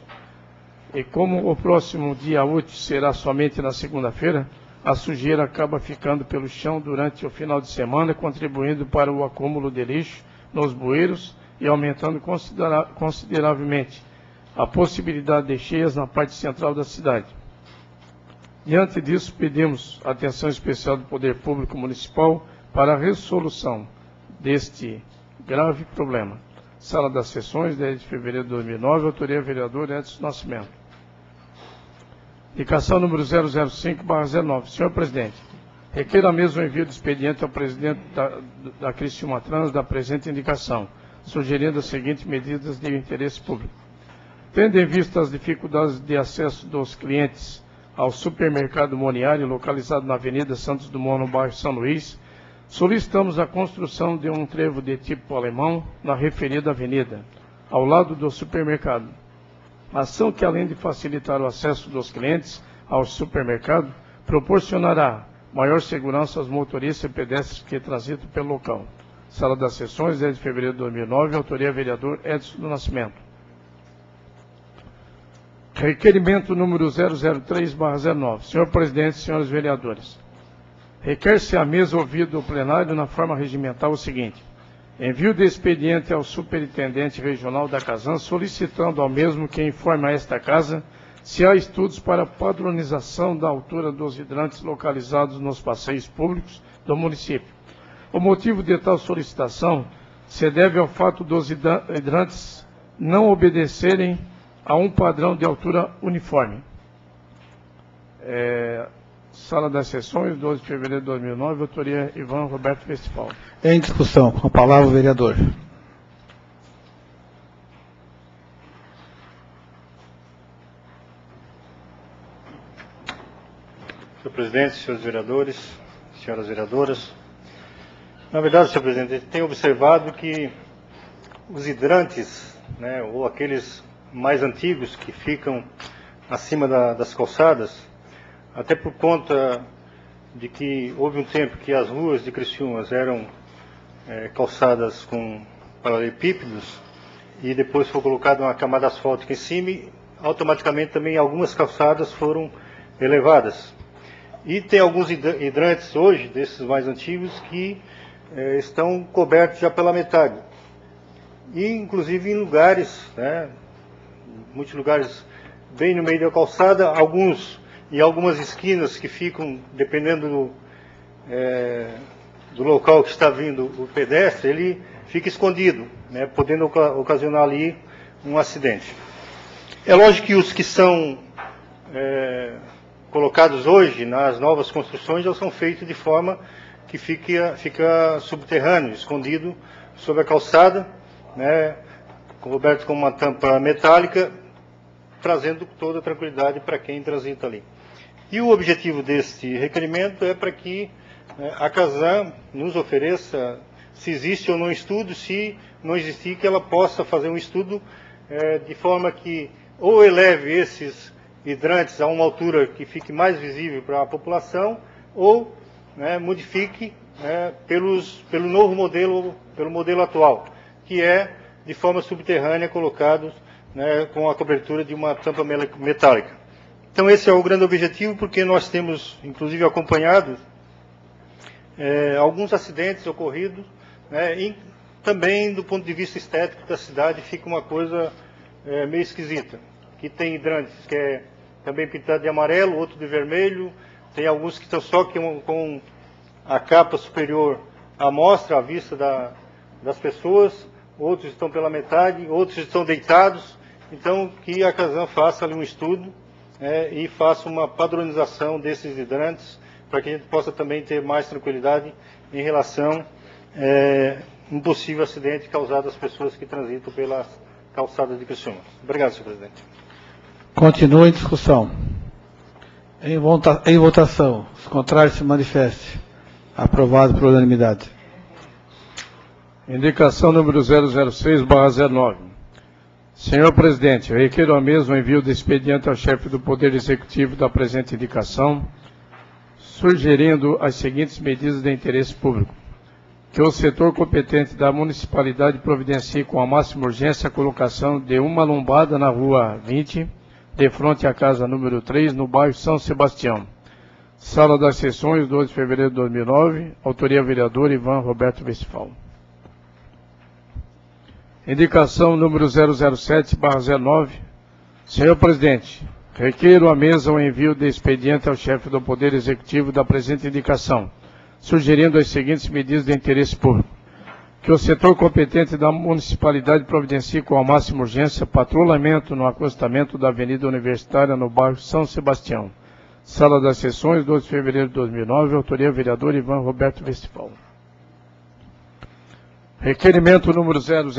o próximo dia útil será somente na segunda-feira, a sujeira acaba ficando pelo chão durante o final de semana, contribuindo para o acúmulo de lixo nos bueiros e aumentando consideravelmente a possibilidade de cheias na parte central da cidade. Diante disso, pedimos atenção especial do Poder Público Municipal para a resolução deste grave problema. Sala das Sessões, 10 de fevereiro de 2009, autoria vereador Edson Nascimento. Indicação número 005/09. Senhor Presidente, requeiro a mesa o envio do expediente ao presidente da Criciúma Trans da presente indicação, sugerindo as seguintes medidas de interesse público. Tendo em vista as dificuldades de acesso dos clientes ao supermercado Moniari, localizado na Avenida Santos Dumont, no bairro São Luís, solicitamos a construção de um trevo de tipo alemão na referida avenida, ao lado do supermercado. Ação que, além de facilitar o acesso dos clientes ao supermercado, proporcionará maior segurança aos motoristas e pedestres que transitam pelo local. Sala das Sessões, 10 de fevereiro de 2009, autoria vereador Edson do Nascimento. Requerimento número 003/09. Senhor Presidente, senhores vereadores, requer-se à mesa ouvido o plenário na forma regimental o seguinte: envio de expediente ao superintendente regional da Casan, solicitando ao mesmo que informe a esta casa se há estudos para padronização da altura dos hidrantes localizados nos passeios públicos do município. O motivo de tal solicitação se deve ao fato dos hidrantes não obedecerem a um padrão de altura uniforme. Sala das Sessões, 12 de fevereiro de 2009, autoria Ivan Roberto Festival. Em discussão, com a palavra o vereador. Senhor Presidente, senhores vereadores, senhoras vereadoras, na verdade, senhor Presidente, a gente tem observado que os hidrantes, né, ou aqueles mais antigos que ficam acima das calçadas, até por conta de que houve um tempo que as ruas de Criciúma eram calçadas com paralelepípedos e depois foi colocada uma camada asfáltica em cima e automaticamente também algumas calçadas foram elevadas. E tem alguns hidrantes hoje, desses mais antigos, que estão cobertos já pela metade. E inclusive em lugares, né, muitos lugares bem no meio da calçada, alguns em algumas esquinas que ficam, dependendo do local que está vindo o pedestre, ele fica escondido, né, podendo ocasionar ali um acidente. É lógico que os que são colocados hoje nas novas construções já são feitos de forma que fica subterrâneo, escondido sob a calçada, né, coberto com uma tampa metálica, trazendo toda a tranquilidade para quem transita ali. E o objetivo deste requerimento é para que a Casan nos ofereça, se existe ou não estudo, se não existir, que ela possa fazer um estudo de forma que ou eleve esses hidrantes a uma altura que fique mais visível para a população, ou modifique pelo novo modelo, pelo modelo atual, que é de forma subterrânea colocados com a cobertura de uma tampa metálica. Então esse é o grande objetivo, porque nós temos, inclusive, acompanhado alguns acidentes ocorridos, e também do ponto de vista estético da cidade fica uma coisa meio esquisita. Que tem hidrantes que é também pintado de amarelo, outro de vermelho, tem alguns que estão só com a capa superior amostra a vista das pessoas, outros estão pela metade, outros estão deitados. Então, que a Casan faça ali um estudo e faça uma padronização desses hidrantes, para que a gente possa também ter mais tranquilidade em relação a um possível acidente causado às pessoas que transitam pela calçada de Criciúma. Obrigado, senhor presidente. Continua em discussão. Em votação. Os contrários se manifestem. Aprovado por unanimidade. Indicação número 006/09. Senhor presidente, eu requeiro a mesa o envio do expediente ao chefe do Poder Executivo da presente indicação, sugerindo as seguintes medidas de interesse público. Que o setor competente da municipalidade providencie com a máxima urgência a colocação de uma lombada na rua 20, de frente à casa número 3, no bairro São Sebastião. Sala das Sessões, 12 de fevereiro de 2009, autoria vereador Ivan Roberto Westphal. Indicação número 007/09. Senhor presidente, requeiro à mesa o envio de expediente ao chefe do Poder Executivo da presente indicação, sugerindo as seguintes medidas de interesse público. Que o setor competente da municipalidade providencie com a máxima urgência patrulhamento no acostamento da Avenida Universitária no bairro São Sebastião. Sala das Sessões, 12 de fevereiro de 2009, autoria vereador Ivan Roberto Westphal. Requerimento número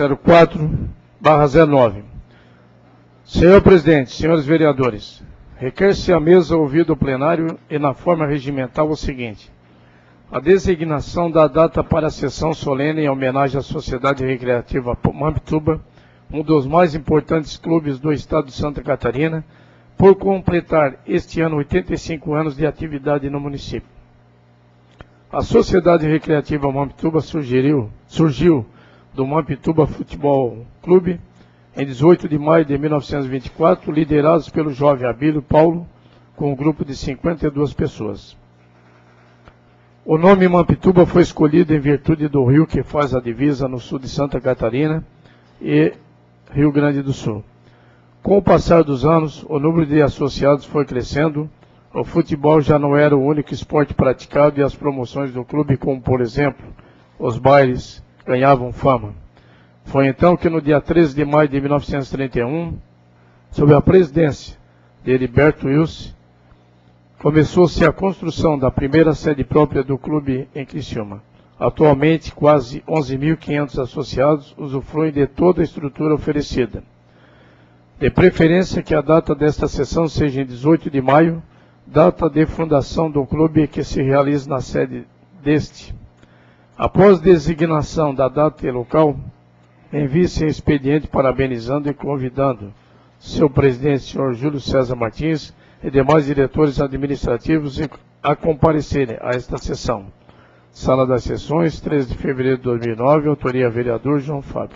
004/09. Senhor presidente, senhores vereadores, requer-se à mesa ouvido o plenário e na forma regimental o seguinte: a designação da data para a sessão solene em homenagem à Sociedade Recreativa Mampituba, um dos mais importantes clubes do estado de Santa Catarina, por completar este ano 85 anos de atividade no município. A Sociedade Recreativa Mampituba surgiu do Mampituba Futebol Clube em 18 de maio de 1924, liderados pelo jovem Abílio Paulo, com um grupo de 52 pessoas. O nome Mampituba foi escolhido em virtude do rio que faz a divisa no sul de Santa Catarina e Rio Grande do Sul. Com o passar dos anos, o número de associados foi crescendo, o futebol já não era o único esporte praticado e as promoções do clube, como por exemplo, os bailes, ganhavam fama. Foi então que no dia 13 de maio de 1931, sob a presidência de Heriberto Wilson, começou-se a construção da primeira sede própria do clube em Criciúma. Atualmente, quase 11.500 associados usufruem de toda a estrutura oferecida. De preferência que a data desta sessão seja em 18 de maio, data de fundação do clube que se realiza na sede deste. Após designação da data e local, envie-se expediente parabenizando e convidando seu presidente, senhor Júlio César Martins, e demais diretores administrativos a comparecerem a esta sessão. Sala das Sessões, 13 de fevereiro de 2009, autoria vereador João Fábio.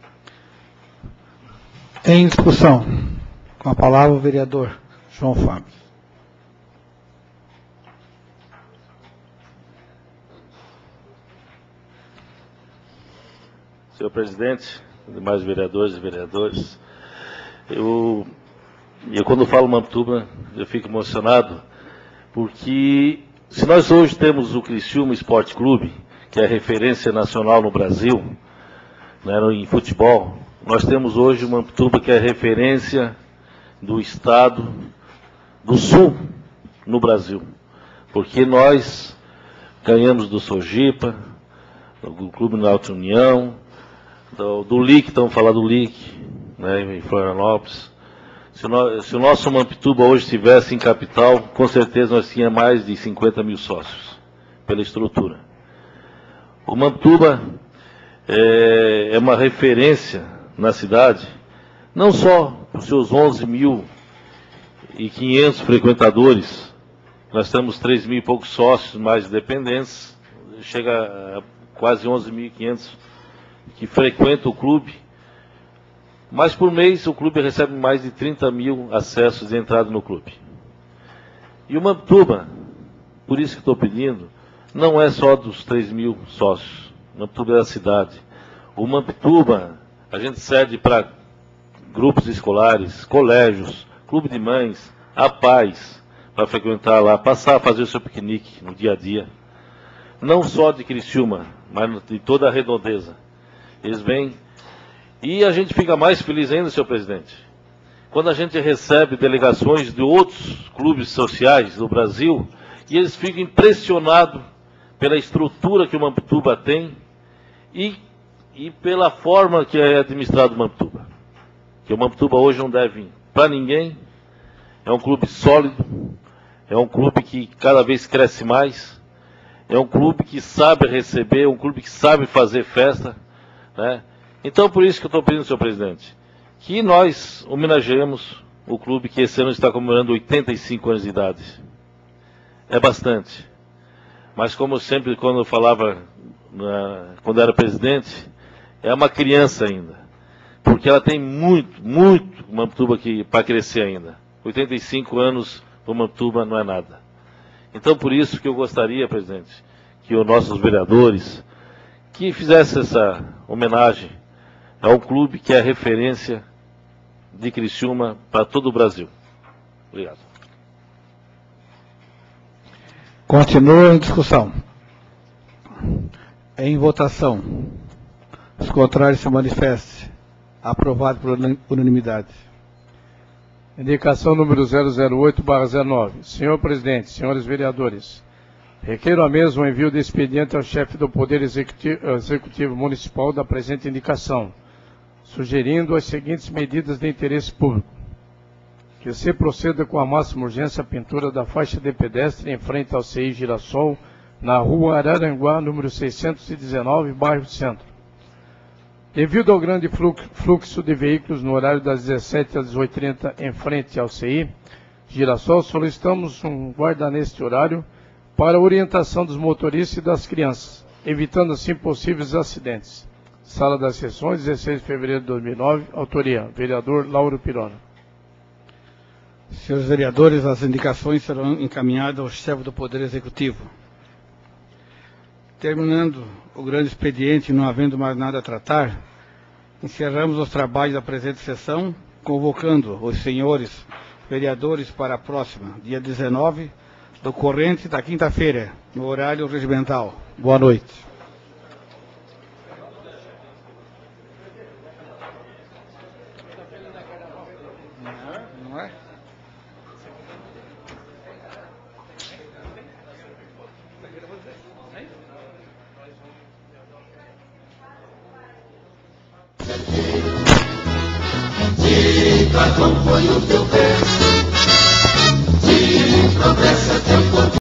Em discussão. Com a palavra o vereador João Fábio. Senhor presidente, demais vereadores e vereadoras, eu quando falo Mampituba, eu fico emocionado, porque se nós hoje temos o Criciúma Esporte Clube, que é referência nacional no Brasil, né, em futebol, nós temos hoje o Mampituba, que é referência do estado do Sul no Brasil, porque nós ganhamos do Sojipa, do Clube Náutico União, do LIC, estamos falando do LIC, né, em Florianópolis. Se o nosso Mampituba hoje estivesse em capital, com certeza nós tínhamos mais de 50 mil sócios, pela estrutura. O Mampituba é uma referência na cidade, não só por seus 11.500 frequentadores, nós temos 3 mil e poucos sócios mais dependentes, chega a quase 11.500 que frequentam o clube, mas por mês o clube recebe mais de 30 mil acessos de entrada no clube. E o Mampituba, por isso que estou pedindo, não é só dos 3 mil sócios, o Mampituba é da cidade. O Mampituba, a gente cede para grupos escolares, colégios, clube de mães, a pais, para frequentar lá, passar a fazer o seu piquenique no dia a dia. não só de Criciúma, mas de toda a redondeza. Eles vêm, e a gente fica mais feliz ainda, senhor presidente, quando a gente recebe delegações de outros clubes sociais do Brasil, e eles ficam impressionados pela estrutura que o Mamptuba tem e pela forma que é administrado o Mamptuba. Que o Mamptuba hoje não deve para ninguém, é um clube sólido, é um clube que cada vez cresce mais, é um clube que sabe receber, é um clube que sabe fazer festa, né? Então, por isso que eu estou pedindo, senhor presidente, que nós homenageemos o clube que esse ano está comemorando 85 anos de idade. É bastante. Mas como sempre, quando eu falava, quando era presidente, é uma criança ainda. Porque ela tem muito Mamptuba para crescer ainda. 85 anos para o Mamptuba não é nada. Então, por isso que eu gostaria, presidente, que os nossos vereadores, que fizessem essa homenagem a um clube que é referência de Criciúma para todo o Brasil. Obrigado. Continua em discussão. Em votação. Os contrários se manifestem. Aprovado por unanimidade. Indicação número 008/09. Senhor presidente, senhores vereadores, requeiro a mesa o envio de expediente ao chefe do Poder Executivo Municipal da presente indicação, sugerindo as seguintes medidas de interesse público. Que se proceda com a máxima urgência a pintura da faixa de pedestre em frente ao CI Girassol, na rua Araranguá, número 619, bairro Centro. Devido ao grande fluxo de veículos no horário das 17 às 18h30 em frente ao CI Girassol, solicitamos um guarda neste horário para a orientação dos motoristas e das crianças, evitando assim possíveis acidentes. Sala das Sessões, 16 de fevereiro de 2009, autoria, vereador Lauro Pirona. Senhores vereadores, as indicações serão encaminhadas ao chefe do Poder Executivo. Terminando o grande expediente, não havendo mais nada a tratar, encerramos os trabalhos da presente sessão, convocando os senhores vereadores para a próxima, dia 19, do corrente da quinta-feira, no horário regimental. Boa noite. Não é? Cada um põe o teu pé, se progressa teu corpo.